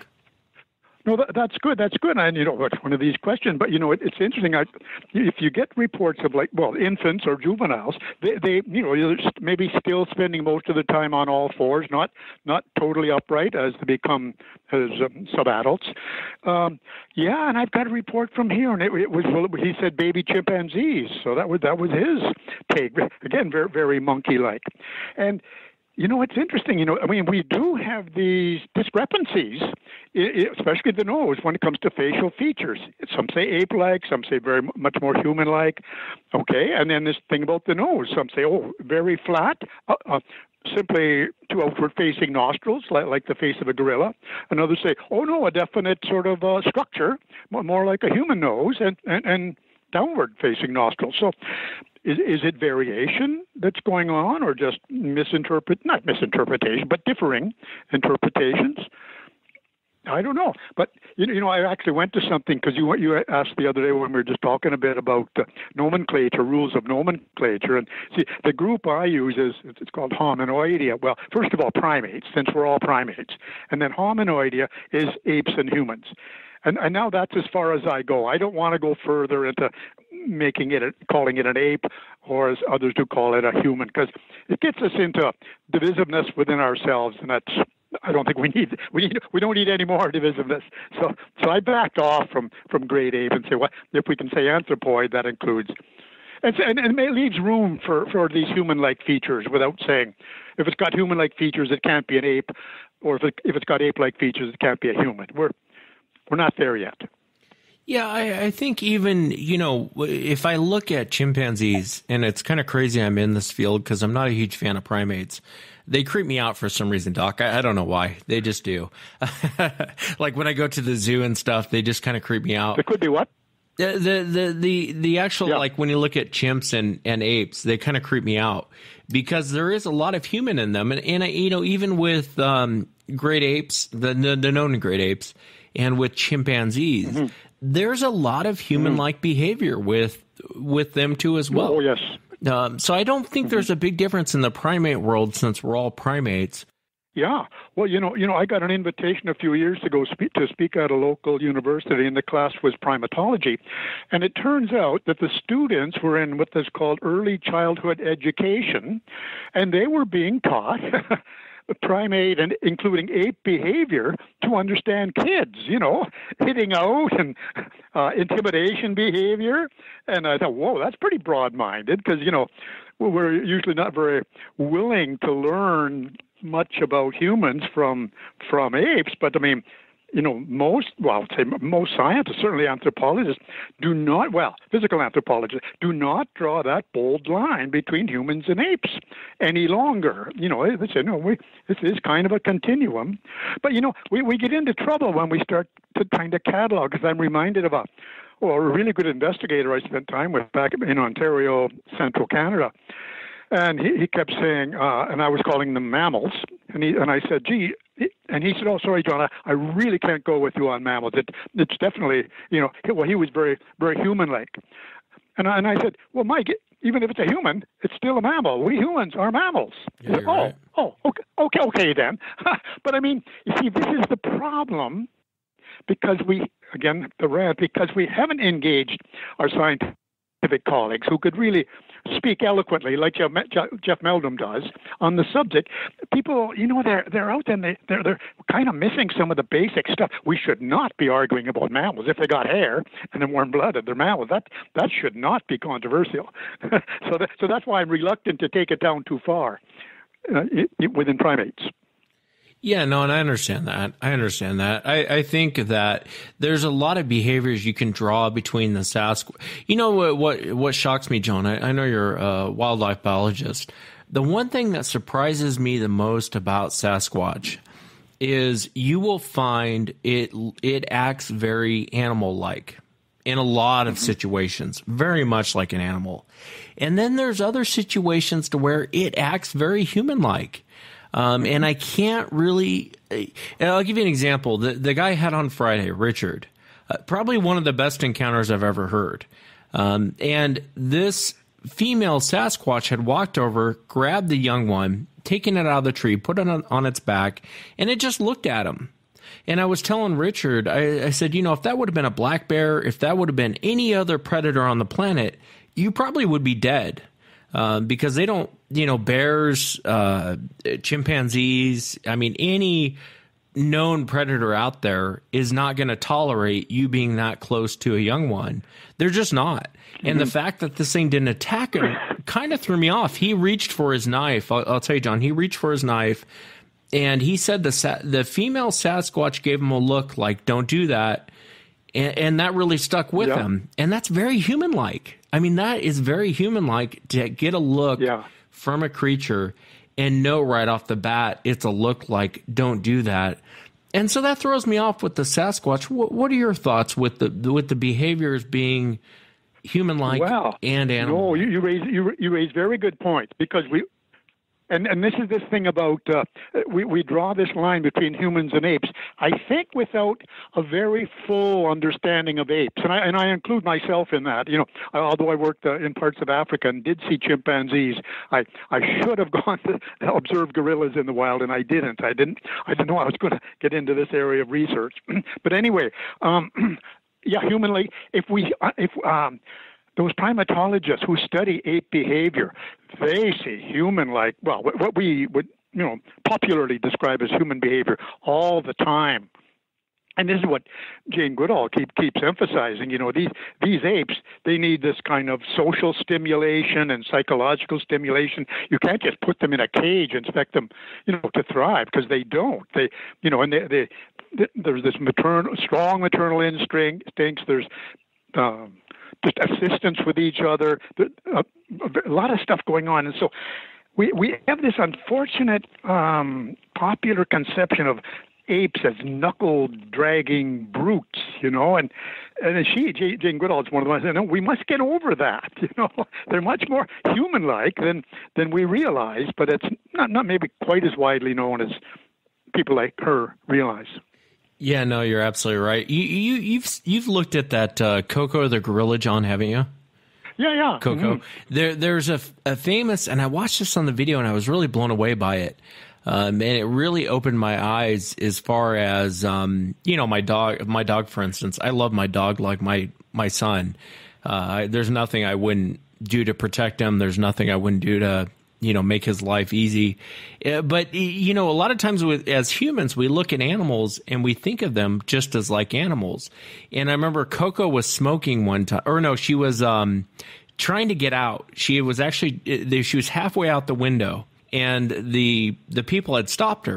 No, that, that's good. That's good. And, you know, it's one of these questions. But, you know, it, it's interesting. I, if you get reports of, like, well, infants or juveniles, they, they you know, you're maybe still spending most of the time on all fours, not not totally upright as they become as um, sub-adults. Um, yeah, and I've got a report from here, and it, it was, well, he said baby chimpanzees. So that was, that was his take. Again, very, very monkey-like. And, you know, it's interesting, you know, I mean, we do have these discrepancies, especially the nose, when it comes to facial features. Some say ape-like, some say very much more human-like. Okay, and then this thing about the nose. Some say, oh, very flat, uh, uh, simply two outward-facing nostrils, like, like the face of a gorilla. And others say, oh, no, a definite sort of uh, structure, more like a human nose, and, and, and downward-facing nostrils. So is, is it variation that's going on, or just misinterpret, not misinterpretation, but differing interpretations? I don't know. But, you know, you know I actually went to something, because you you asked the other day when we were just talking a bit about uh, nomenclature, rules of nomenclature. And see, the group I use is, it's called hominoidea. Well, first of all, primates, since we're all primates. And then hominoidea is apes and humans. And, and now that's as far as I go. I don't want to go further into making it, a, calling it an ape, or as others do call it, a human, because it gets us into divisiveness within ourselves, and that's, I don't think we need, we need, we don't need any more divisiveness. So, so I backed off from, from great ape and say, well, if we can say anthropoid, that includes, and, and, and it leaves room for, for these human-like features without saying, if it's got human-like features, it can't be an ape, or if, it, if it's got ape-like features, it can't be a human. We're, we're not there yet. Yeah, I, I think even, you know, if I look at chimpanzees, and it's kind of crazy I'm in this field because I'm not a huge fan of primates. They creep me out for some reason, Doc. I, I don't know why. They just do. Like when I go to the zoo and stuff, they just kind of creep me out. It could be what? The the the the, the actual, yeah. Like when you look at chimps and, and apes, they kind of creep me out because there is a lot of human in them. And, and I, you know, even with um, great apes, the, the, the known great apes, and with chimpanzees, mm-hmm. there's a lot of human-like mm-hmm. behavior with with them too as well. Oh, yes. Um, so I don't think mm-hmm. there's a big difference in the primate world since we're all primates. Yeah. Well, you know, you know, I got an invitation a few years ago speak, to speak at a local university, and the class was primatology. And it turns out that the students were in what is called early childhood education, and they were being taught primate and including ape behavior to understand kids, you know, hitting out and uh, intimidation behavior. And I thought, whoa, that's pretty broad-minded because, you know, we're usually not very willing to learn much about humans from from apes. But, I mean, you know, most, well, I'd say most scientists, certainly anthropologists, do not, well, physical anthropologists, do not draw that bold line between humans and apes any longer. You know, they say, no, we, this is kind of a continuum. But, you know, we, we get into trouble when we start to kind of catalog, because I'm reminded of a, well, a really good investigator I spent time with back in Ontario, central Canada. And he, he kept saying, uh, and I was calling them mammals, and he and I said, gee, and he said, oh, sorry, John, I, I really can't go with you on mammals. It, it's definitely, you know, well, he was very, very human-like. And I, and I said, well, Mike, even if it's a human, it's still a mammal. We humans are mammals. Yeah, said, oh, right. oh, okay, okay, okay then. But I mean, you see, this is the problem, because we, again, the rant, because we haven't engaged our scientific colleagues who could really speak eloquently, like Jeff, Jeff Meldrum does, on the subject. People, you know, they're they're out there and they, they're they're kind of missing some of the basic stuff. We should not be arguing about mammals. If they got hair and they're warm-blooded, they're mammals. That that should not be controversial. so that, so that's why I'm reluctant to take it down too far uh, it, it, within primates. Yeah, no, and I understand that. I understand that. I, I think that there's a lot of behaviors you can draw between the Sasquatch. You know what, what, what shocks me, John? I, I know you're a wildlife biologist. The one thing that surprises me the most about Sasquatch is you will find it, it acts very animal-like in a lot of situations, very much like an animal. And then there's other situations to where it acts very human-like. Um, and I can't really, and I'll give you an example. The, the guy I had on Friday, Richard, uh, probably one of the best encounters I've ever heard. Um, and this female Sasquatch had walked over, grabbed the young one, taken it out of the tree, put it on, on its back, and it just looked at him. And I was telling Richard, I, I said, you know, if that would have been a black bear, if that would have been any other predator on the planet, you probably would be dead. Uh, because they don't, you know, bears, uh, chimpanzees, I mean, any known predator out there is not going to tolerate you being that close to a young one. They're just not. Mm-hmm. And the fact that this thing didn't attack him kind of threw me off. He reached for his knife. I'll, I'll tell you, John, he reached for his knife, and he said the sa- the female Sasquatch gave him a look like, don't do that. And, and that really stuck with yeah. him. And that's very human-like. I mean, that is very human-like to get a look yeah. from a creature and know right off the bat it's a look like, don't do that. And so that throws me off with the Sasquatch. What, what are your thoughts with the with the behaviors being human-like well, and animal? No, you, you raise you, you raise very good points, because we. And and this is this thing about uh, we we draw this line between humans and apes. I think without a very full understanding of apes, and I and I include myself in that. You know, although I worked uh, in parts of Africa and did see chimpanzees, I I should have gone to observe gorillas in the wild, and I didn't. I didn't. I didn't know I was going to get into this area of research. But anyway, um, yeah, humanly, if we uh, if um. those primatologists who study ape behavior, they see human-like, well, what we would, you know, popularly describe as human behavior all the time. And this is what Jane Goodall keep, keeps emphasizing. You know, these these apes, they need this kind of social stimulation and psychological stimulation. You can't just put them in a cage and expect them, you know, to thrive, because they don't. They, you know, and they, they, they there's this maternal, strong maternal instincts. There's um, just assistance with each other, a, a lot of stuff going on. And so we, we have this unfortunate um, popular conception of apes as knuckle-dragging brutes, you know, and and she, Jane Goodall, is one of the ones that, no, we must get over that, you know. They're much more human-like than than we realize, but it's not, not maybe quite as widely known as people like her realize. Yeah, no, you're absolutely right. You, you, you've you've looked at that uh, Coco the gorilla, John, haven't you? Yeah, yeah. Coco. Mm-hmm. There, there's a, a famous, and I watched this on the video, and I was really blown away by it. Um, and it really opened my eyes as far as, um, you know, my dog, my dog, for instance. I love my dog like my, my son. Uh, I, there's nothing I wouldn't do to protect him. There's nothing I wouldn't do to, you know, make his life easy. Uh, but, you know, a lot of times with, as humans, we look at animals and we think of them just as like animals. And I remember Coco was smoking one time, or no, she was um, trying to get out. She was actually, she was halfway out the window. And the the people had stopped her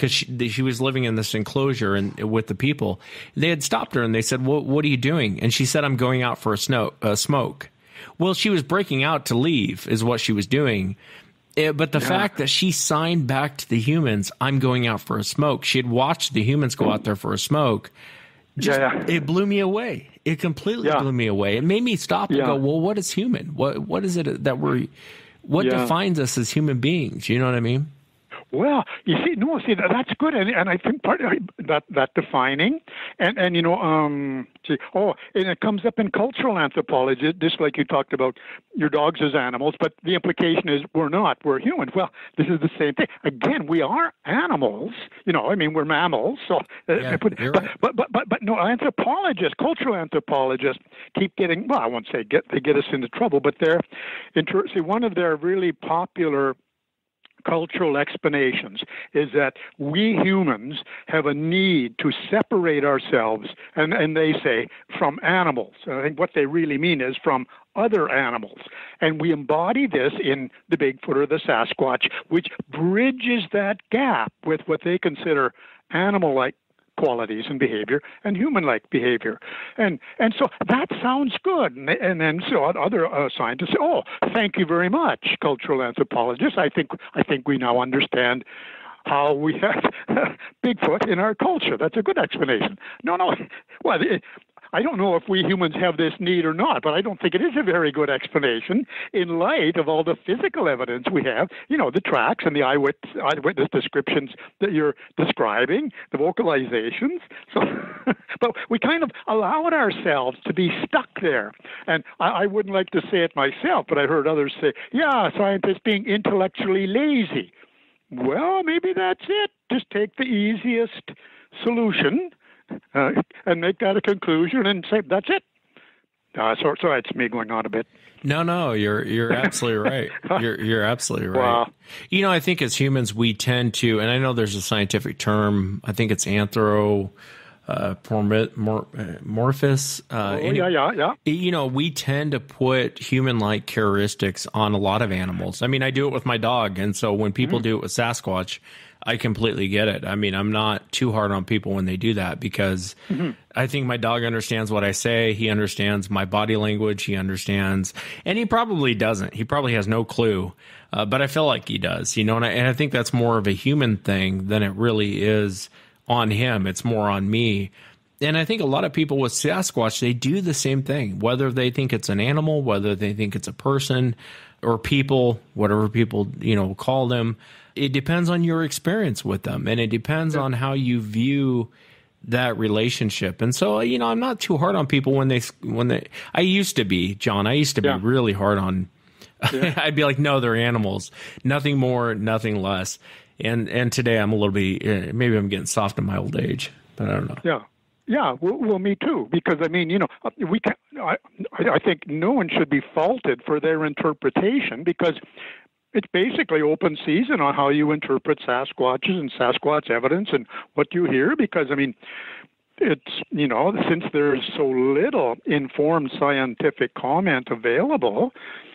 because she, she was living in this enclosure and with the people. They had stopped her and they said, "What what are you doing?" And she said, "I'm going out for a snow, uh, smoke." Well, she was breaking out to leave is what she was doing. It, but the yeah. fact that she signed back to the humans, "I'm going out for a smoke." She had watched the humans go out there for a smoke. Just, yeah, yeah. It blew me away. It completely yeah. blew me away. It made me stop and yeah. go, well, what is human? What What is it that we're, what yeah. defines us as human beings? You know what I mean? Well, you see, no, see, that's good, and and I think part of that that defining, and and you know, um, see, oh, and it comes up in cultural anthropology, just like you talked about your dogs as animals, but the implication is we're not, we're humans. Well, this is the same thing. Again, we are animals, you know. I mean, we're mammals, so. Uh, yeah, but, you're but, right. but but but but no, anthropologists, cultural anthropologists, keep getting. Well, I won't say get they get us into trouble, but they're, inter- see, one of their really popular cultural explanations is that we humans have a need to separate ourselves, and, and they say, from animals. I think what they really mean is from other animals. And we embody this in the Bigfoot or the Sasquatch, which bridges that gap with what they consider animal-like qualities and behavior and human-like behavior. And and so that sounds good. And, and then so other uh, scientists say, oh, thank you very much, cultural anthropologists. I think I think we now understand how we have Bigfoot in our culture. That's a good explanation. No, no. Well, it, I don't know if we humans have this need or not, but I don't think it is a very good explanation in light of all the physical evidence we have, you know, the tracks and the eyewitness, eyewitness descriptions that you're describing, the vocalizations. So, but we kind of allowed ourselves to be stuck there. And I, I wouldn't like to say it myself, but I heard others say, yeah, scientists being intellectually lazy. Well, maybe that's it. Just take the easiest solution Uh, and make that a conclusion and say that's it. Uh, so, so it's me going on a bit. No, no, you're you're absolutely right. You're you're absolutely right. Wow. You know, I think as humans we tend to, and I know there's a scientific term. I think it's anthro. Uh, morphous. Uh, oh, yeah, yeah, yeah. You know, we tend to put human-like characteristics on a lot of animals. I mean, I do it with my dog, and so when people mm-hmm. do it with Sasquatch, I completely get it. I mean, I'm not too hard on people when they do that because mm-hmm. I think my dog understands what I say. He understands my body language. He understands, and he probably doesn't. He probably has no clue, uh, but I feel like he does. You know, and I, and I think that's more of a human thing than it really is on him. It's more on me. And I think a lot of people with Sasquatch, they do the same thing, whether they think it's an animal, whether they think it's a person or people, whatever people, you know, call them. It depends on your experience with them, and it depends yeah. on how you view that relationship. And so, you know, I'm not too hard on people when they, when they, I used to be, John, I used to yeah. be really hard on, yeah. I'd be like, no, they're animals, nothing more, nothing less. And and today I'm a little bit, maybe I'm getting soft in my old age, but I don't know. Yeah. Yeah, well, well, me too, because, I mean, you know, we can, I, I think no one should be faulted for their interpretation because it's basically open season on how you interpret Sasquatches and Sasquatch evidence and what you hear because, I mean, it's, you know, since there's so little informed scientific comment available,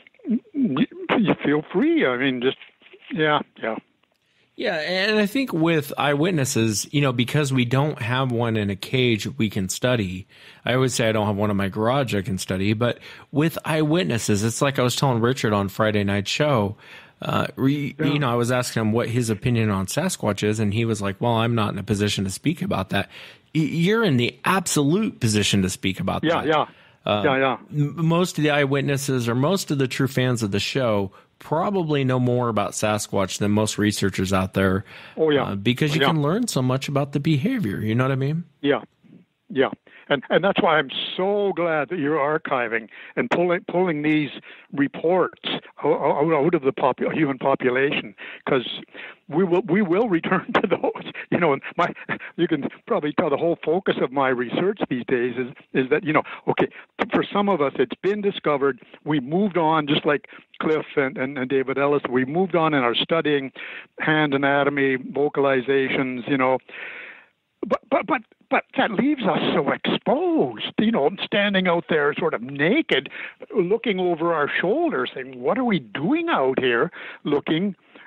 you feel free. I mean, just, yeah, yeah. Yeah, and I think with eyewitnesses, you know, because we don't have one in a cage we can study. I always say I don't have one in my garage I can study, but with eyewitnesses, it's like I was telling Richard on Friday night show. Uh, re, yeah. You know, I was asking him what his opinion on Sasquatch is, and he was like, "Well, I'm not in a position to speak about that." You're in the absolute position to speak about yeah, that. Yeah, uh, yeah, yeah. Most of the eyewitnesses or most of the true fans of the show probably know more about Sasquatch than most researchers out there. Oh, yeah. Uh, because you yeah. can learn so much about the behavior. You know what I mean? Yeah. Yeah. And and that's why I'm so glad that you're archiving and pulling pulling these reports out, out of the popu- human population, because we will we will return to those. You know, my you can probably tell the whole focus of my research these days is is that, you know, okay, for some of us it's been discovered. We moved on, just like Cliff and, and, and David Ellis. We moved on in our studying hand anatomy, vocalizations. You know, but but but. But that leaves us so exposed, you know, standing out there sort of naked, looking over our shoulders, saying, what are we doing out here looking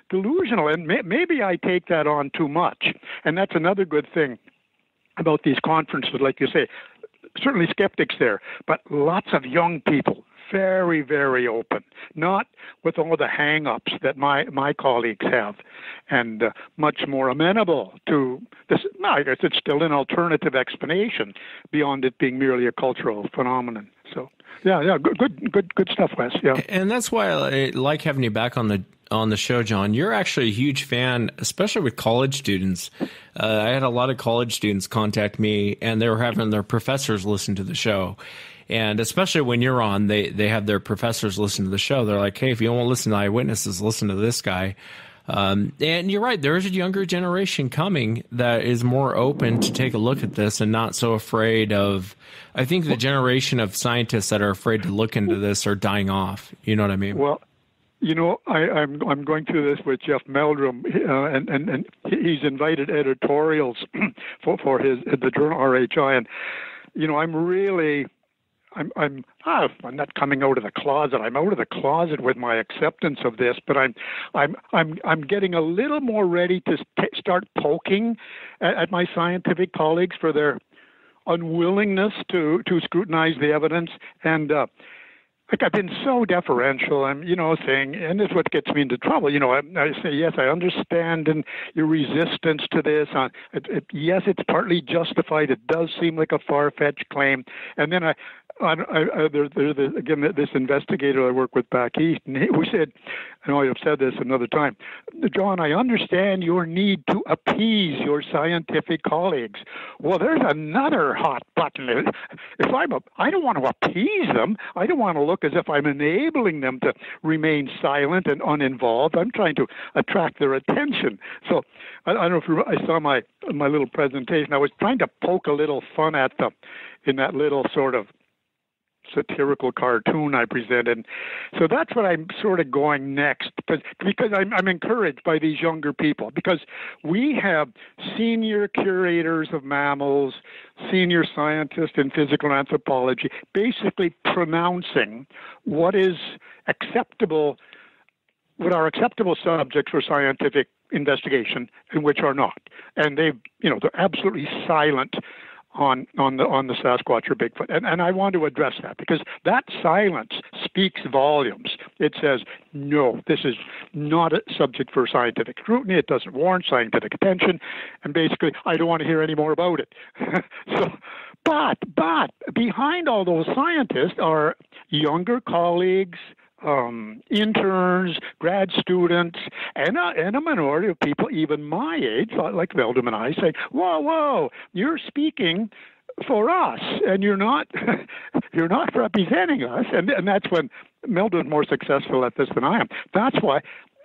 delusional. And may, maybe I take that on too much. And that's another good thing about these conferences, like you say. Certainly skeptics there, but lots of young people, very, very open, not with all the hang-ups that my, my colleagues have, and uh, much more amenable to this. No, I guess it's still an alternative explanation beyond it being merely a cultural phenomenon. So, yeah, yeah, good, good, good, good stuff, Wes. Yeah, and that's why I like having you back on the on the show, John. You're actually a huge fan, especially with college students. Uh, I had a lot of college students contact me, and they were having their professors listen to the show. And especially when you're on, they, they have their professors listen to the show. They're like, hey, if you don't want to listen to eyewitnesses, listen to this guy. Um, and you're right. There is a younger generation coming that is more open to take a look at this and not so afraid of, I think the generation of scientists that are afraid to look into this are dying off. You know what I mean? Well, you know, I, I'm I'm going through this with Jeff Meldrum, uh, and, and and he's invited editorials for for his the journal R H I, and you know, I'm really, I'm I'm ah, I'm not coming out of the closet. I'm out of the closet with my acceptance of this, but I'm I'm I'm I'm getting a little more ready to t- start poking at, at my scientific colleagues for their unwillingness to to scrutinize the evidence. And uh, like I've been so deferential, I'm, you know, saying, and this is what gets me into trouble. You know, I, I say, yes, I understand and your resistance to this. Uh, it, it, yes, it's partly justified. It does seem like a far-fetched claim. And then I, I, I there, there's the, again, this investigator I work with back east, and he, we said, I know I've said this another time, John, I understand your need to appease your scientific colleagues. Well, there's another hot button. If I'm a, I don't want to appease them. I don't want to look as if I'm enabling them to remain silent and uninvolved. I'm trying to attract their attention. So I, I don't know if you, I saw my my little presentation. I was trying to poke a little fun at them in that little sort of satirical cartoon I presented. So that's what I'm sort of going next, because because I'm, I'm encouraged by these younger people, because we have senior curators of mammals, senior scientists in physical anthropology, basically pronouncing what is acceptable, what are acceptable subjects for scientific investigation and which are not. And they, you know, they're absolutely silent on on the on the Sasquatch or Bigfoot. And and I want to address that, because that silence speaks volumes. It says, no, this is not a subject for scientific scrutiny. It doesn't warrant scientific attention. And basically, I don't want to hear any more about it. so, but but behind all those scientists are younger colleagues, Um, interns, grad students, and a, and a minority of people, even my age, like Meldrum and I, say, "Whoa, whoa, you're speaking for us, and you're not you're not representing us." And and that's when Meldrum's more successful at this than I am. That's why.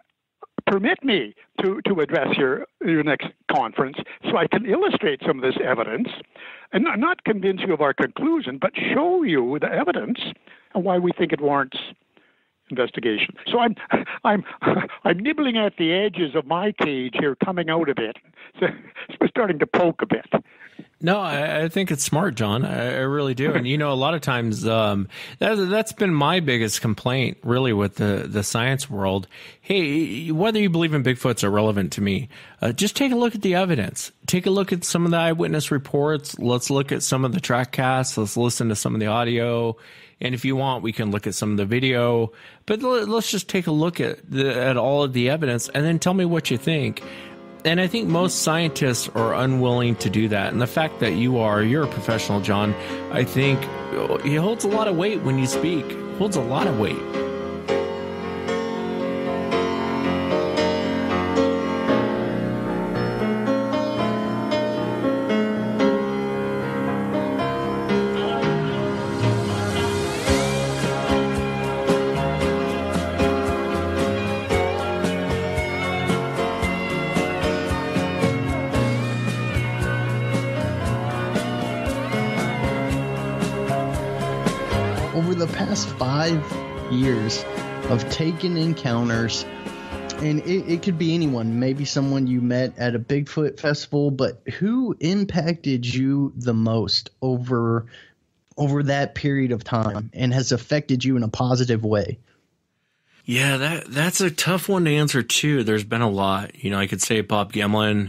Permit me to, to address your your next conference so I can illustrate some of this evidence, and not, not convince you of our conclusion, but show you the evidence and why we think it warrants investigation. So I'm I'm I'm nibbling at the edges of my cage here, coming out of it, so we're starting to poke a bit. No, I, I think it's smart, John. I, I really do. And, you know, a lot of times um, that, that's been my biggest complaint, really, with the, the science world. Hey, whether you believe in Bigfoot's irrelevant to me. Uh, just take a look at the evidence. Take a look at some of the eyewitness reports. Let's look at some of the track casts. Let's listen to some of the audio. And if you want, we can look at some of the video. But let's just take a look at the, at all of the evidence and then tell me what you think. And I think most scientists are unwilling to do that. And the fact that you are, you're a professional, John, I think it holds a lot of weight when you speak. It holds a lot of weight. Five years of taking encounters, and it, it could be anyone, maybe someone you met at a Bigfoot festival, but who impacted you the most over over that period of time and has affected you in a positive way? Yeah, that that's a tough one to answer too. There's been a lot. You know, I could say Bob Gemlin.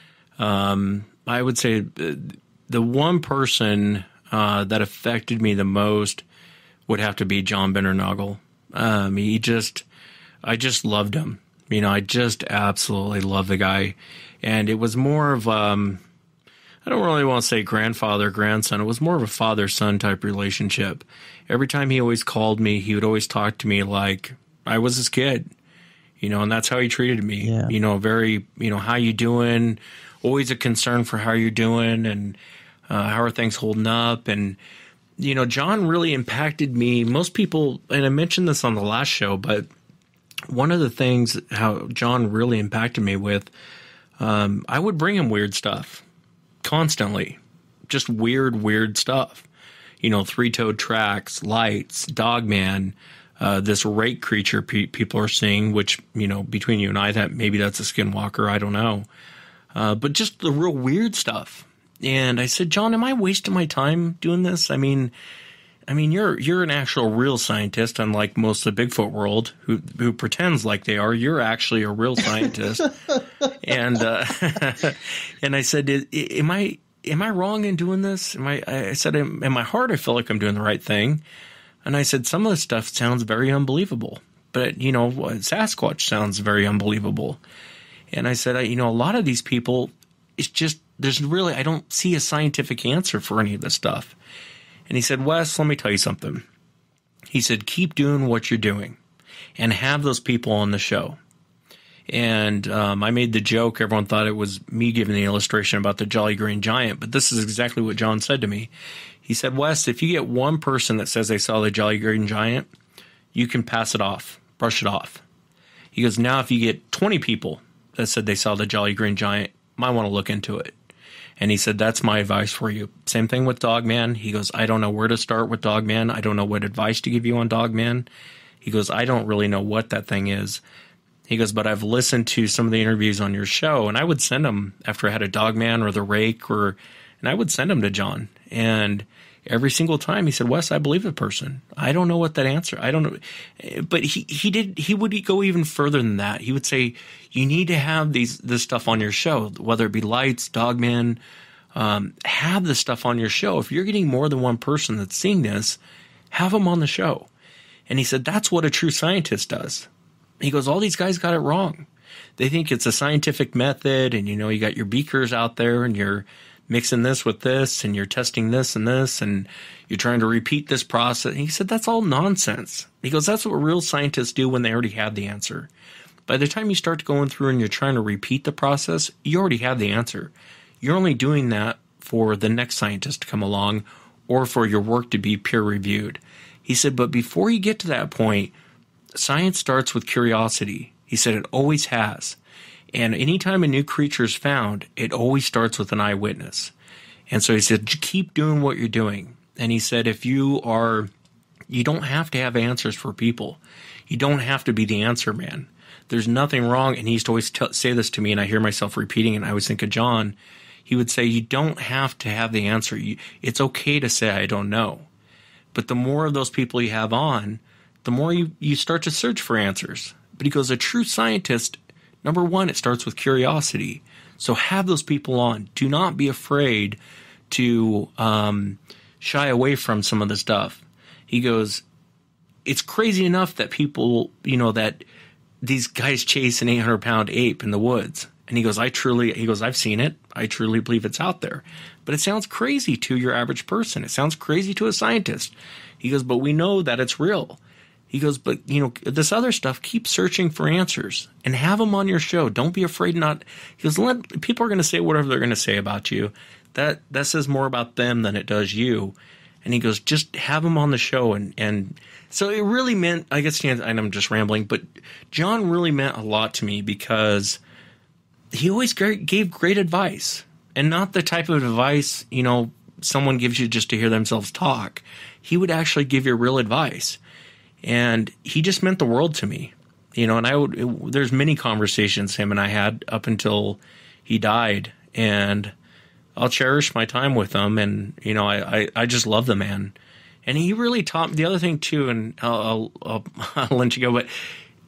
Um, I would say the, the one person uh, that affected me the most would have to be John Bindernagel. Um, he just, I just loved him. You know, I just absolutely love the guy. And it was more of, um, I don't really want to say grandfather, grandson. It was more of a father-son type relationship. Every time he always called me, he would always talk to me like I was his kid, you know, and that's how he treated me. Yeah. You know, very, you know, how you doing? Always a concern for how you're doing and uh, how are things holding up. And, you know, John really impacted me. Most people, and I mentioned this on the last show, but one of the things how John really impacted me with, um, I would bring him weird stuff constantly, just weird, weird stuff. You know, three-toed tracks, lights, Dogman, uh, this rake creature pe- people are seeing, which, you know, between you and I, that maybe that's a skinwalker. I don't know. Uh, but just the real weird stuff. And I said, John, am I wasting my time doing this? I mean, I mean, you're you're an actual real scientist, unlike most of the Bigfoot world who who pretends like they are. You're actually a real scientist. and uh, and I said, am I am I wrong in doing this? Am I? I said, in my heart, I feel like I'm doing the right thing. And I said, some of the stuff sounds very unbelievable, but you know, Sasquatch sounds very unbelievable. And I said, I, you know, a lot of these people, it's just there's really I don't see a scientific answer for any of this stuff. And he said, Wes, let me tell you something. He said, keep doing what you're doing and have those people on the show. And um, I made the joke. Everyone thought it was me giving the illustration about the Jolly Green Giant, but this is exactly what John said to me. He said, Wes, if you get one person that says they saw the Jolly Green Giant, you can pass it off, brush it off. He goes, now if you get twenty people that said they saw the Jolly Green Giant, might want to look into it. And he said, that's my advice for you. Same thing with Dogman. He goes, I don't know where to start with Dogman. I don't know what advice to give you on Dogman. He goes, I don't really know what that thing is. He goes, but I've listened to some of the interviews on your show, and I would send them after I had a Dogman or the Rake, or, and I would send them to John. And every single time he said, Wes, I believe the person. I don't know what that answer. I don't know. But he, he did, he would go even further than that. He would say, you need to have these, this stuff on your show, whether it be lights, Dogman, um, have this stuff on your show. If you're getting more than one person that's seeing this, have them on the show. And he said, that's what a true scientist does. He goes, all these guys got it wrong. They think it's a scientific method, and, you know, you got your beakers out there, and you're mixing this with this, and you're testing this and this, and you're trying to repeat this process. And he said, that's all nonsense. He goes, that's what real scientists do when they already have the answer. By the time you start going through and you're trying to repeat the process, you already have the answer. You're only doing that for the next scientist to come along or for your work to be peer-reviewed. He said, but before you get to that point, science starts with curiosity. He said it always has. And anytime a new creature is found, it always starts with an eyewitness. And so he said, keep doing what you're doing. And he said, if you are, you don't have to have answers for people. You don't have to be the answer man. There's nothing wrong. And he used to always t- say this to me, and I hear myself repeating it, and I always think of John. He would say, you don't have to have the answer. You, it's okay to say, I don't know. But the more of those people you have on, the more you, you start to search for answers. But he goes, a true scientist, number one, it starts with curiosity. So have those people on. Do not be afraid to um, shy away from some of the stuff. He goes, it's crazy enough that people, you know, that these guys chase an eight hundred pound ape in the woods. And he goes, I truly, he goes, I've seen it. I truly believe it's out there. But it sounds crazy to your average person. It sounds crazy to a scientist. He goes, but we know that it's real. He goes, but, you know, this other stuff, keep searching for answers and have them on your show. Don't be afraid not. He goes, let, people are going to say whatever they're going to say about you. That that says more about them than it does you. And he goes, just have them on the show. And, and so it really meant, I guess, and I'm just rambling, but John really meant a lot to me because he always gave great advice, and not the type of advice, you know, someone gives you just to hear themselves talk. He would actually give you real advice. And he just meant the world to me, you know, and I would, it, there's many conversations him and I had up until he died, and I'll cherish my time with him. And, you know, I, I, I just love the man. And he really taught me the other thing too. And I'll, I'll, I'll, I'll let you go, but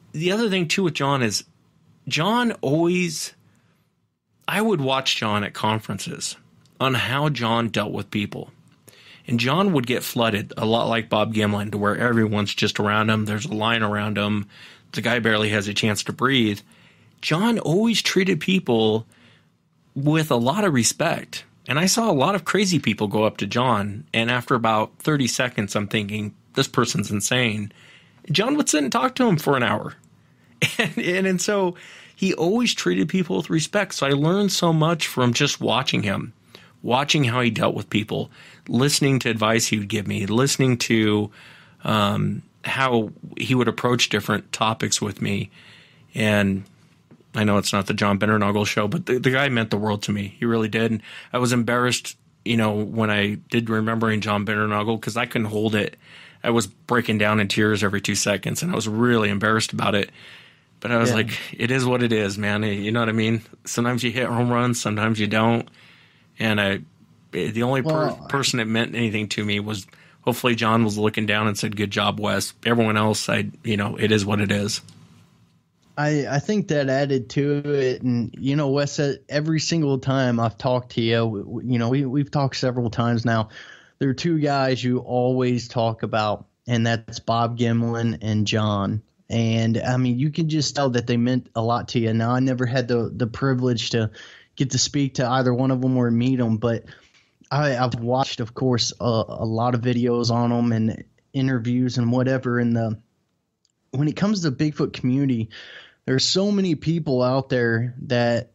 the other thing too with John is John always, I would watch John at conferences on how John dealt with people. And John would get flooded a lot like Bob Gimlin, to where everyone's just around him. There's a line around him. The guy barely has a chance to breathe. John always treated people with a lot of respect. And I saw a lot of crazy people go up to John, and after about thirty seconds, I'm thinking, this person's insane. John would sit and talk to him for an hour. And, and, and so he always treated people with respect. So I learned so much from just watching him, watching how he dealt with people, listening to advice he would give me, listening to um, how he would approach different topics with me. And I know it's not the John Bindernagel show, but the, the guy meant the world to me. He really did. And I was embarrassed, you know, when I did remembering John Bindernagel, because I couldn't hold it. I was breaking down in tears every two seconds, and I was really embarrassed about it. But I was yeah. like, it is what it is, man. You know what I mean? Sometimes you hit home runs, sometimes you don't. And I, the only well, per- person that meant anything to me was, hopefully John was looking down and said, good job, Wes. Everyone else, I, you know, it is what it is. I, I think that added to it. And, you know, Wes, every single time I've talked to you, you know, we, we've talked several times now. There are two guys you always talk about, and that's Bob Gimlin and John. And, I mean, you can just tell that they meant a lot to you. Now, I never had the, the privilege to get to speak to either one of them or meet them, but I, I've watched, of course, a, a lot of videos on them and interviews and whatever. And the when it comes to the Bigfoot community, there's so many people out there that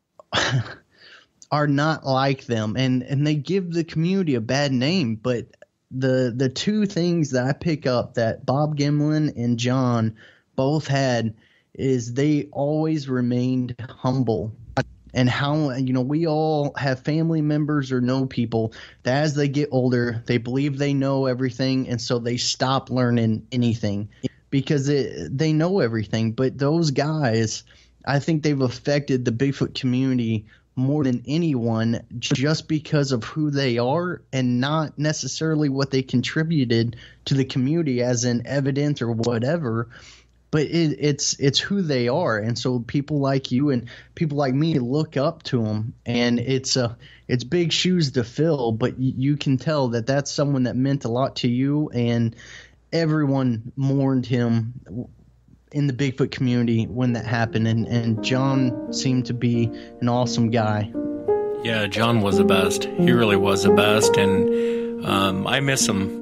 are not like them, and, and they give the community a bad name. But the the two things that I pick up that Bob Gimlin and John both had is they always remained humble. And how, you know, we all have family members or know people that as they get older, they believe they know everything, and so they stop learning anything because it, they know everything. But those guys, I think they've affected the Bigfoot community more than anyone just because of who they are and not necessarily what they contributed to the community as in evidence or whatever. But it, it's it's who they are, and so people like you and people like me look up to them, and it's a it's big shoes to fill. But you, you can tell that that's someone that meant a lot to you, and everyone mourned him in the Bigfoot community when that happened. And, and John seemed to be an awesome guy. Yeah, John was the best. He really was the best, and um, I miss him.